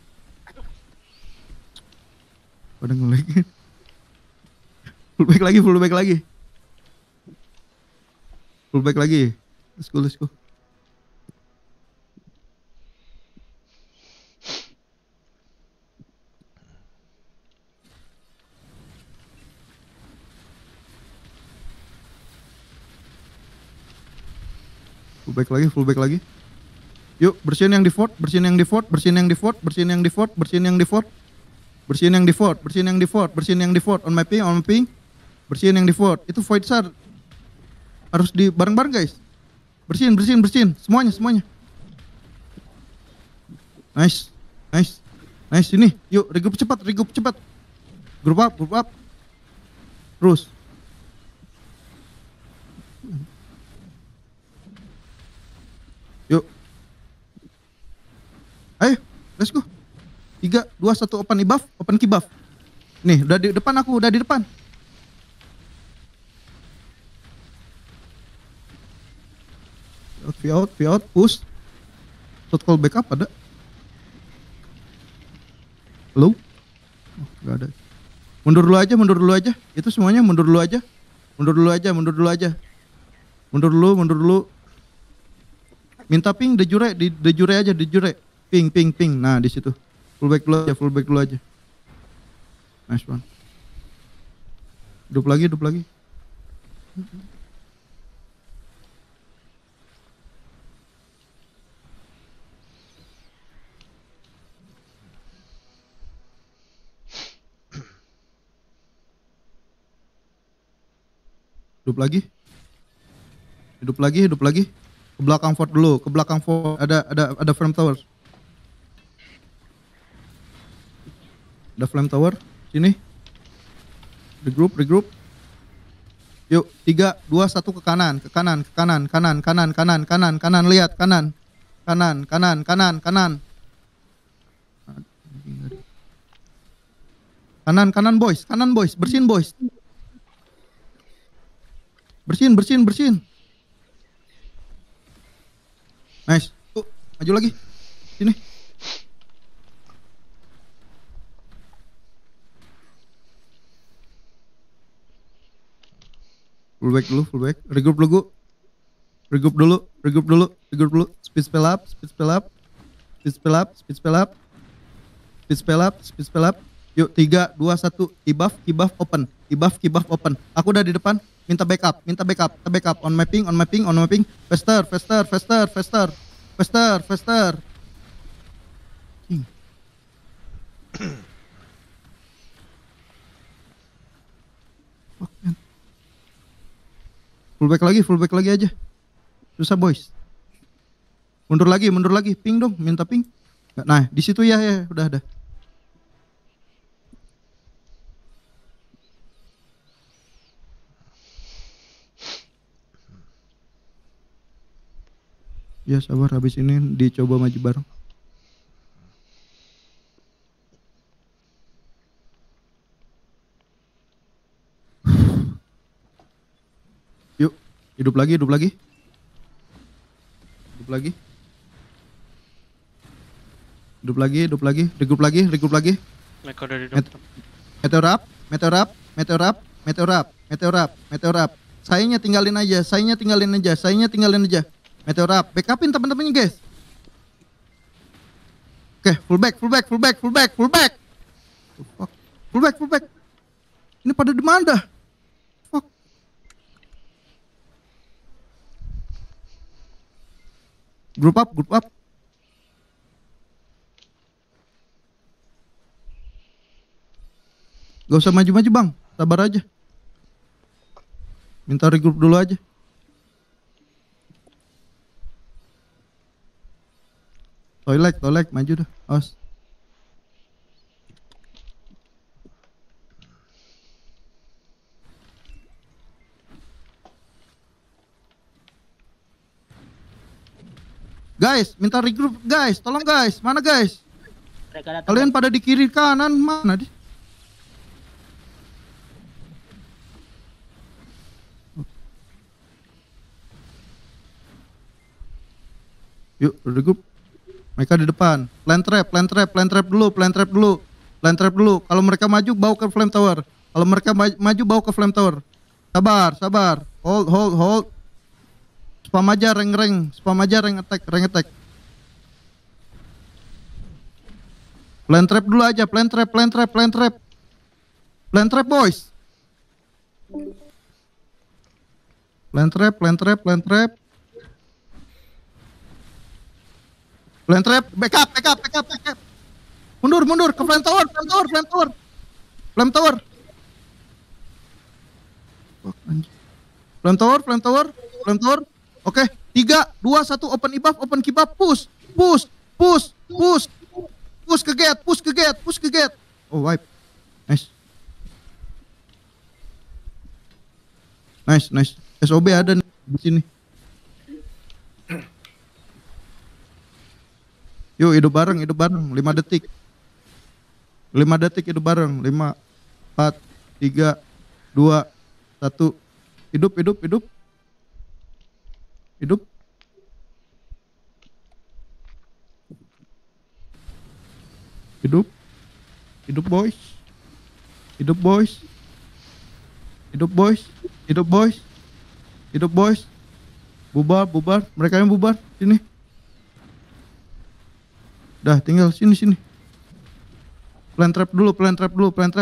Pada nge-lag. Full back lagi. Let's go. Full back lagi. Yuk, bersihin yang di fort. On my ping. Bersihin yang di fort. Itu void shard. Harus di bareng-bareng guys. Bersihin. Semuanya. Nice. Ini. Yuk, regroup cepat. Group up. Terus. Yuk. Let's go. 3, 2, 1 open buff, open key buff. Nih, udah di depan aku, udah di depan. V out, push. Shot call backup ada. Halo? Oh, gak ada. Mundur dulu aja. Itu semuanya mundur dulu aja. Mundur dulu. Minta ping de jure aja. Ping. Nah, di situ. Full back dulu aja. Nice one. Hidup lagi. Hidup lagi. Ke belakang fort dulu, ada flame tower. Ada flame tower sini. Regroup. Yuk, 3, 2, 1 ke kanan, lihat kanan. Kanan boys, bersihin boys. Bersihin. Nice. Tuh, maju lagi. Sini. Full back. Regroup dulu. Speed spell up. Yuk, 3, 2, 1. Key buff open. Aku udah di depan. Minta backup. On mapping. Faster. Full back lagi aja. Susah boys. Mundur lagi. Ping dong, minta ping. Nah, di situ ya, udah ada. Ya sabar, habis ini dicoba maju bareng. Yuk, hidup lagi. Regroup lagi. Mereka udah di depan. Meteor up. Sayanya tinggalin aja. Meteor up. Backupin teman-temannya guys. Oke, full back. Full back. Ini pada di mana dah? Fuck. Group up. Gak usah maju-maju bang, sabar aja. Minta regroup dulu aja. Toilet, maju dah. Awas. Guys, minta regroup guys, tolong guys, mana guys? Kalian pada di kiri kanan, mana di? Yuk, regroup. Mereka di depan. Plant trap dulu. Kalau mereka maju bawa ke flame tower. Sabar. Hold. Spam aja rank attack. Plant trap dulu aja, plant trap boys. Plant trap, backup. Mundur ke flame tower. Flame tower. Oke, 3, 2, 1 open key buff, push ke gate. Oh, wipe. Nice. SOB ada nih di sini. Yuk hidup bareng 5 detik. 5 detik hidup bareng. 5 4 3 2 1. Hidup. Hidup boys. Bubar. Mereka yang bubar. Sini. Dah tinggal sini. Plant trap dulu. Plant trap.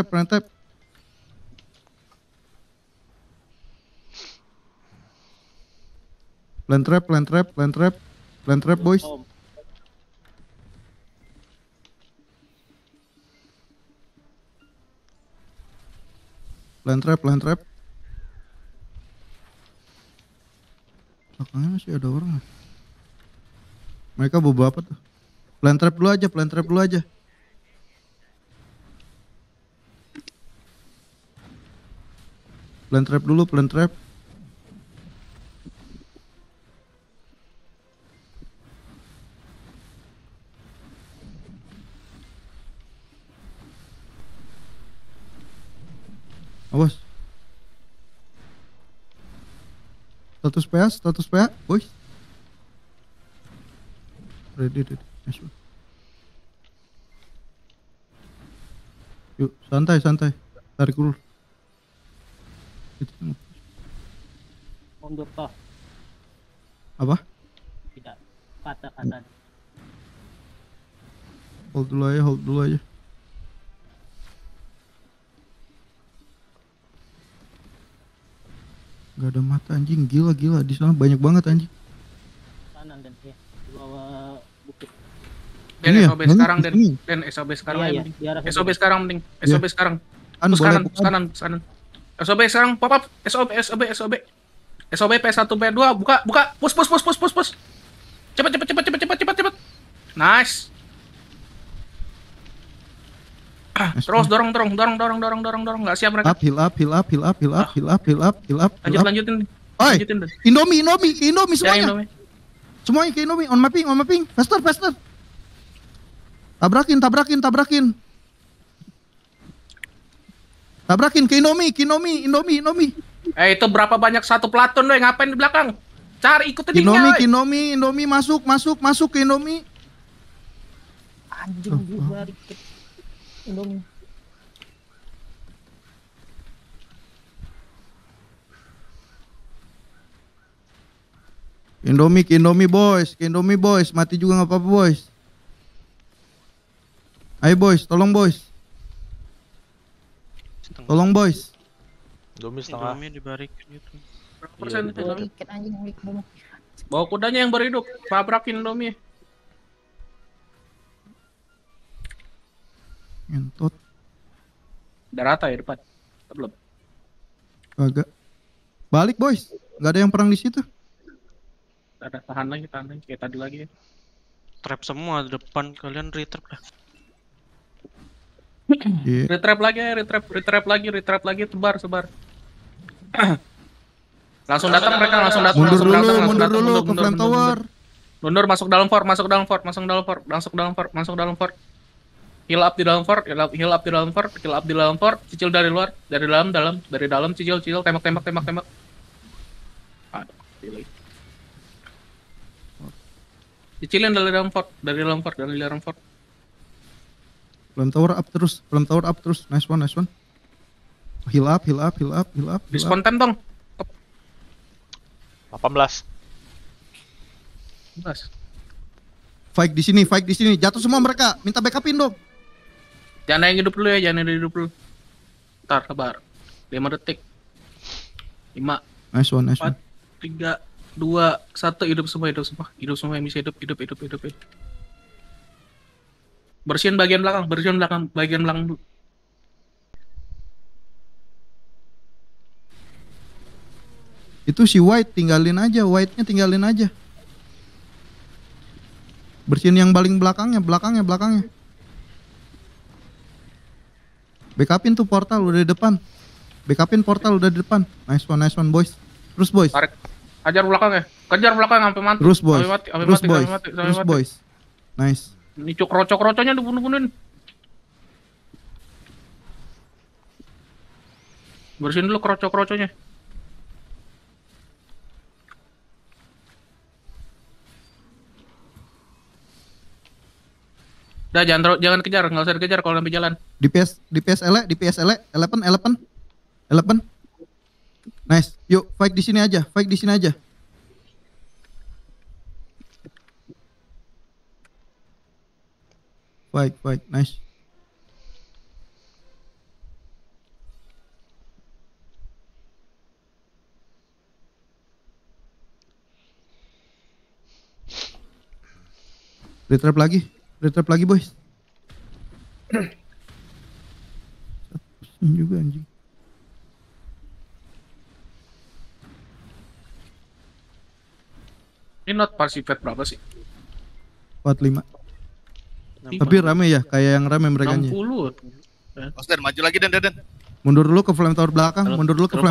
Plant trap boys. Plant trap. Belakangnya masih ada orang. Mereka bawa apa tuh? Plant trap dulu aja. Plant trap. Awas. Status PA, boys. Ready. Nice. Yuk, santai. Tarik dulu. Mundur toh. Apa? Tidak. Kata-kata. Hold dulu aja. Gak ada mata anjing, gila di sana banyak banget anjing. Kanan dan ya, di bawah bukit. Dan SOB sekarang dan SOB sekarang Iya, mending. di arah SOB sana. sekarang mending. SOB sekarang. Terus kanan. SOB sekarang pop up. SOB. SOB P1 P2 buka. Push. Cepet. Nice. Terus dorong. Enggak siap mereka. Heal up. Lanjutin. Oi, Indomie semuanya. Ya, Indomie. Semuanya ke Indomie, on mapping. Faster. Tabrakin. Tabrakin ke Indomie. Itu berapa banyak satu pelaton doy, ngapain di belakang? Cari ikutin dia. Indomie masuk ke Indomie. Anjing juga dikit. Indomie. Ke Indomie boys, mati juga nggak apa-apa boys. Ayo boys, tolong boys. Indomie setengah. Indomie dibalik gitu. Berapa persen itu? Dikit anjing ngomong. Bawa kudanya yang berhidup, tabrakin Indomie. Ngentot. Udah rata ya depan? Belum. Kagak. Balik boys, nggak ada yang perang di situ. Ada tahan lagi kayak tadi lagi ya. Trap semua di depan, kalian retrap dah. Retrap lagi, sebar. Langsung datang mereka, langsung datang. Mundur dulu ke flame tower. Mundur, masuk dalam fort. Heal up di dalam fort, cicil dari luar, dari dalam, cicil, tembak. Aduh, delay. Cicilin dari dalam fort. Flame tower up terus. Nice one. Heal up. Respon time dong. 18. Fight di sini. Jatuh semua mereka. Minta backupin dong. Jangan yang hidup dulu ya, Ntar, sabar. 5 detik. 5. Nice one. 4, 3, 2, 1. Hidup semua yang bisa hidup. Bersihin bagian belakang dulu. Itu si White tinggalin aja. Bersihin yang paling belakangnya. Backupin tuh portal udah di depan. Nice one boys. Terus boys. Tarik. Kejar belakang sampai mati. Terus boys. Nice. Ini cokro-cokroconya dibunuh-bunuhin. Bersihin dulu kroco-kroconya. Udah jangan kejar, nggak usah dikejar kalau sampai jalan. DPS ele, 11. Nice. Yuk, fight di sini aja. Fight. Nice. Retrap lagi boys. Juga anjing. Ini not participate berapa sih? 45. Tapi rame ya, kayak yang rame mereka. 60. Osden maju lagi Dan. Mundur dulu ke flame tower belakang, mundur dulu ke flame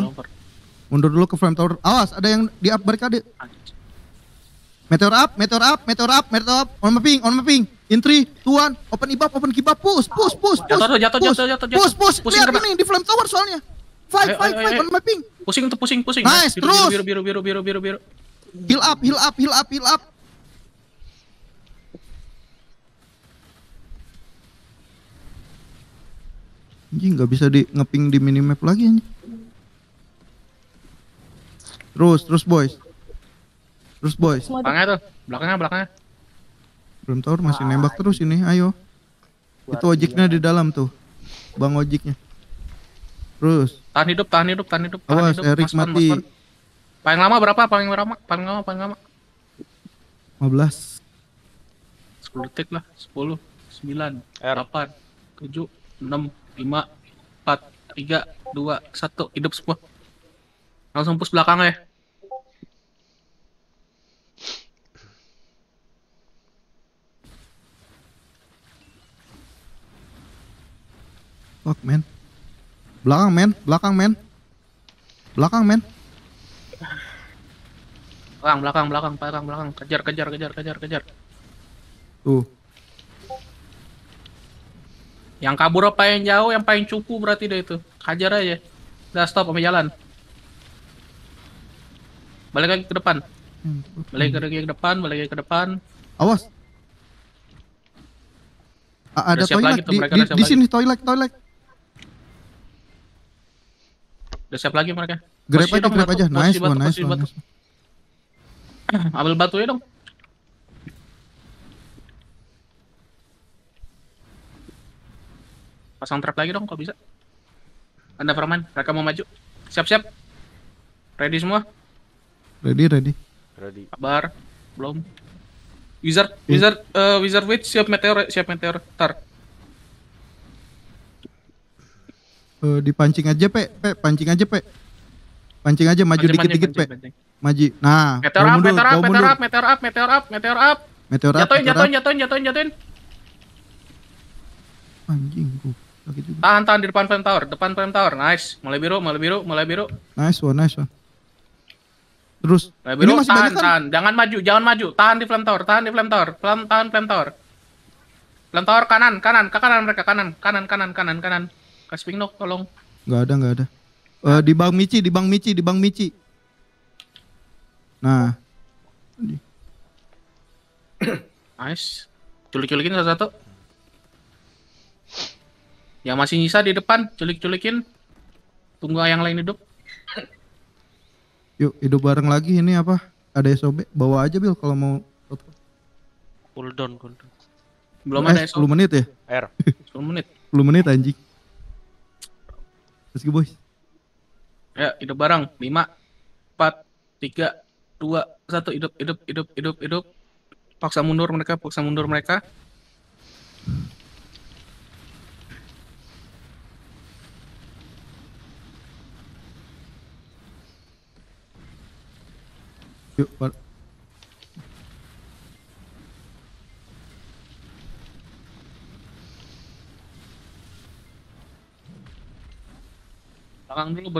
tower. Awas, ada yang di up barricade. Meteor up. On mapping. In 3, 2, 1, open kibab, push. Jatuh. Push. Lihat ini di flame tower soalnya. Fight, on mapping. Pusing. Nice, terus. Biru. Heal up. Anjing nggak bisa ngeping di minimap lagi anjing. Terus boys. Belakangnya. Belum tahu masih nembak terus ini, ayo. Itu ojeknya di dalam tuh. Bang ojeknya. Terus. Tahan hidup. Awas, Erik mati. Paling lama berapa? Paling lama. 15. 10 detik lah. 10, 9, 8, 7, 6, 5, 4, 3, 2, 1. Hidup semua. Langsung push belakangnya. Fuck man. Belakang men. Belakang. Kejar. Tuh. Yang kabur apa yang jauh, yang paling cupu berarti deh itu. Hajar aja. Udah stop sampai jalan. Balik lagi ke depan. Balik ke depan. Awas. Ada toilet di sini, toilet. Udah siap lagi mereka. Grab aja. Nice one. Ambil batu ya dong. Pasang trap lagi dong kalau bisa. Anda Farman, mereka mau maju. Siap. Ready semua? Ready. Kabar. Belum. Wizard witch siap meteor. Tar. Dipancing aja, Pe. Pancing aja, maju dikit-dikit, Pe. Maju. Nah, Meteor up. Jatuhin. Anjing gua. Tahan di depan flame tower. Nice. Mulai biru. Nice one. Terus. Mulai biru, tahan. Jangan maju. Tahan di flame tower. Tahan flame tower. Flame tower kanan mereka. Kanan. Kasih ping dong, tolong. Enggak ada. Di Bang Mici. Nah. Nice. Culik-culikin satu-satu. Yang masih nyisa di depan, culik-culikin. Tunggu yang lain hidup. Yuk, hidup bareng lagi. Ini apa? Ada SOB. Bawa aja, Bil, kalau mau. Cooldown. Belum ada 10 menit ya? 10 menit. 10 menit anjing. Let's go, boys. Ya, hidup bareng. 5, 4, 3, 2, 1. Hidup. Paksa mundur mereka. Yuk, belakang dulu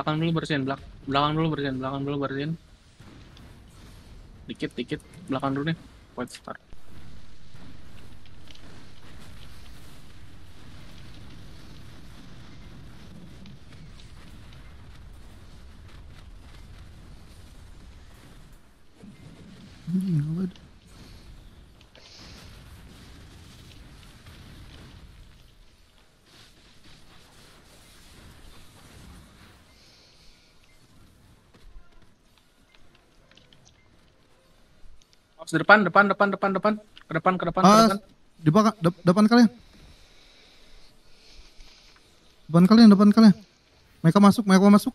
bersihin. Dikit belakang dulu nih. Point start. Depan. Ke depan. Depan kalian. Depan kalian. Mereka masuk.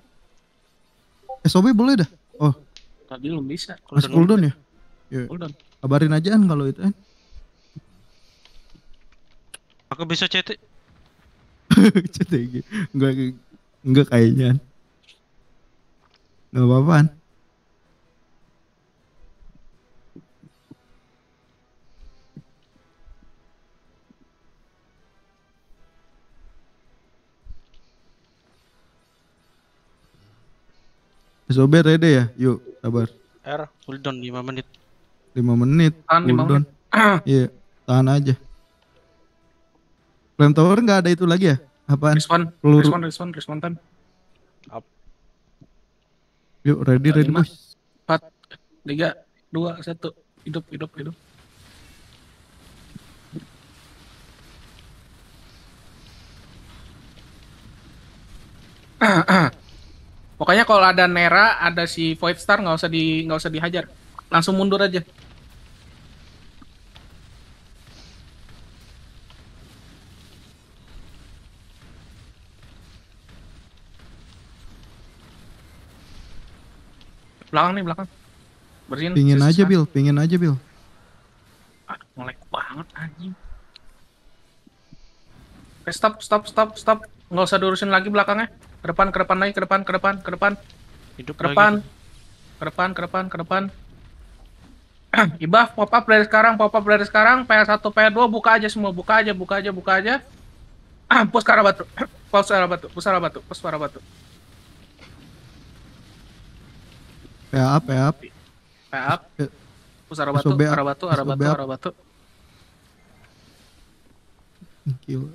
SOB boleh dah. Oh, Tadi belum bisa. masih cooldown ya? Iya. Cooldown. Kabarin aja kalau itu kan. Aku bisa CT. CTG. Enggak kayaknya. Enggak apa-apaan. SOB ready ya? Yuk, sabar. R. Cooldown 5 menit. 5 menit. Tahan 5 cooldown. menit. Iya, tahan aja. Flame Tower nggak ada itu lagi ya? Apaan? Peluru. Respon time. Yuk, ready 5, boys. 4, 3, 2, 1. Hidup. Pokoknya kalau ada Nera, ada si Void Star nggak usah dihajar, langsung mundur aja. Belakang. Bersihin. Pingin aja Bill. Aduh, nge-lag banget anjing. Oke, stop. Nggak usah diurusin lagi belakangnya. Ke depan lagi, ke depan. Hidup Ke depan. Ibaf, pop up dari sekarang. PS1, PS2 buka aja semua, buka aja. Push ke arah batu. Push arah batu. PA. Push arah batu. Gila.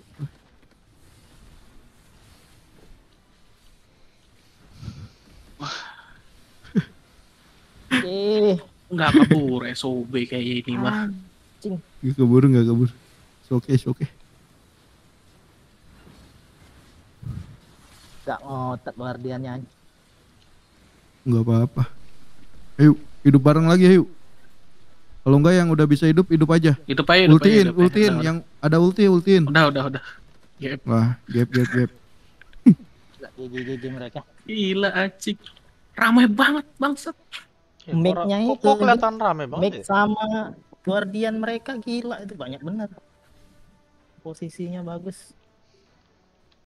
Nggak kabur SOB kayak ini mah. Nggak kabur. Oke. Gak ngotot guardiannya. Nggak apa-apa. Ayo, hidup bareng lagi ayo. Kalau enggak yang udah bisa hidup aja. Ultiin yang ada ultiin. Udah. Gap. Wah, gap. GG mereka. Gila acik. Ramai banget bangsat. Make-nya itu Kok kelihatan rame banget make ya? sama guardian mereka gila itu banyak bener. Posisinya bagus.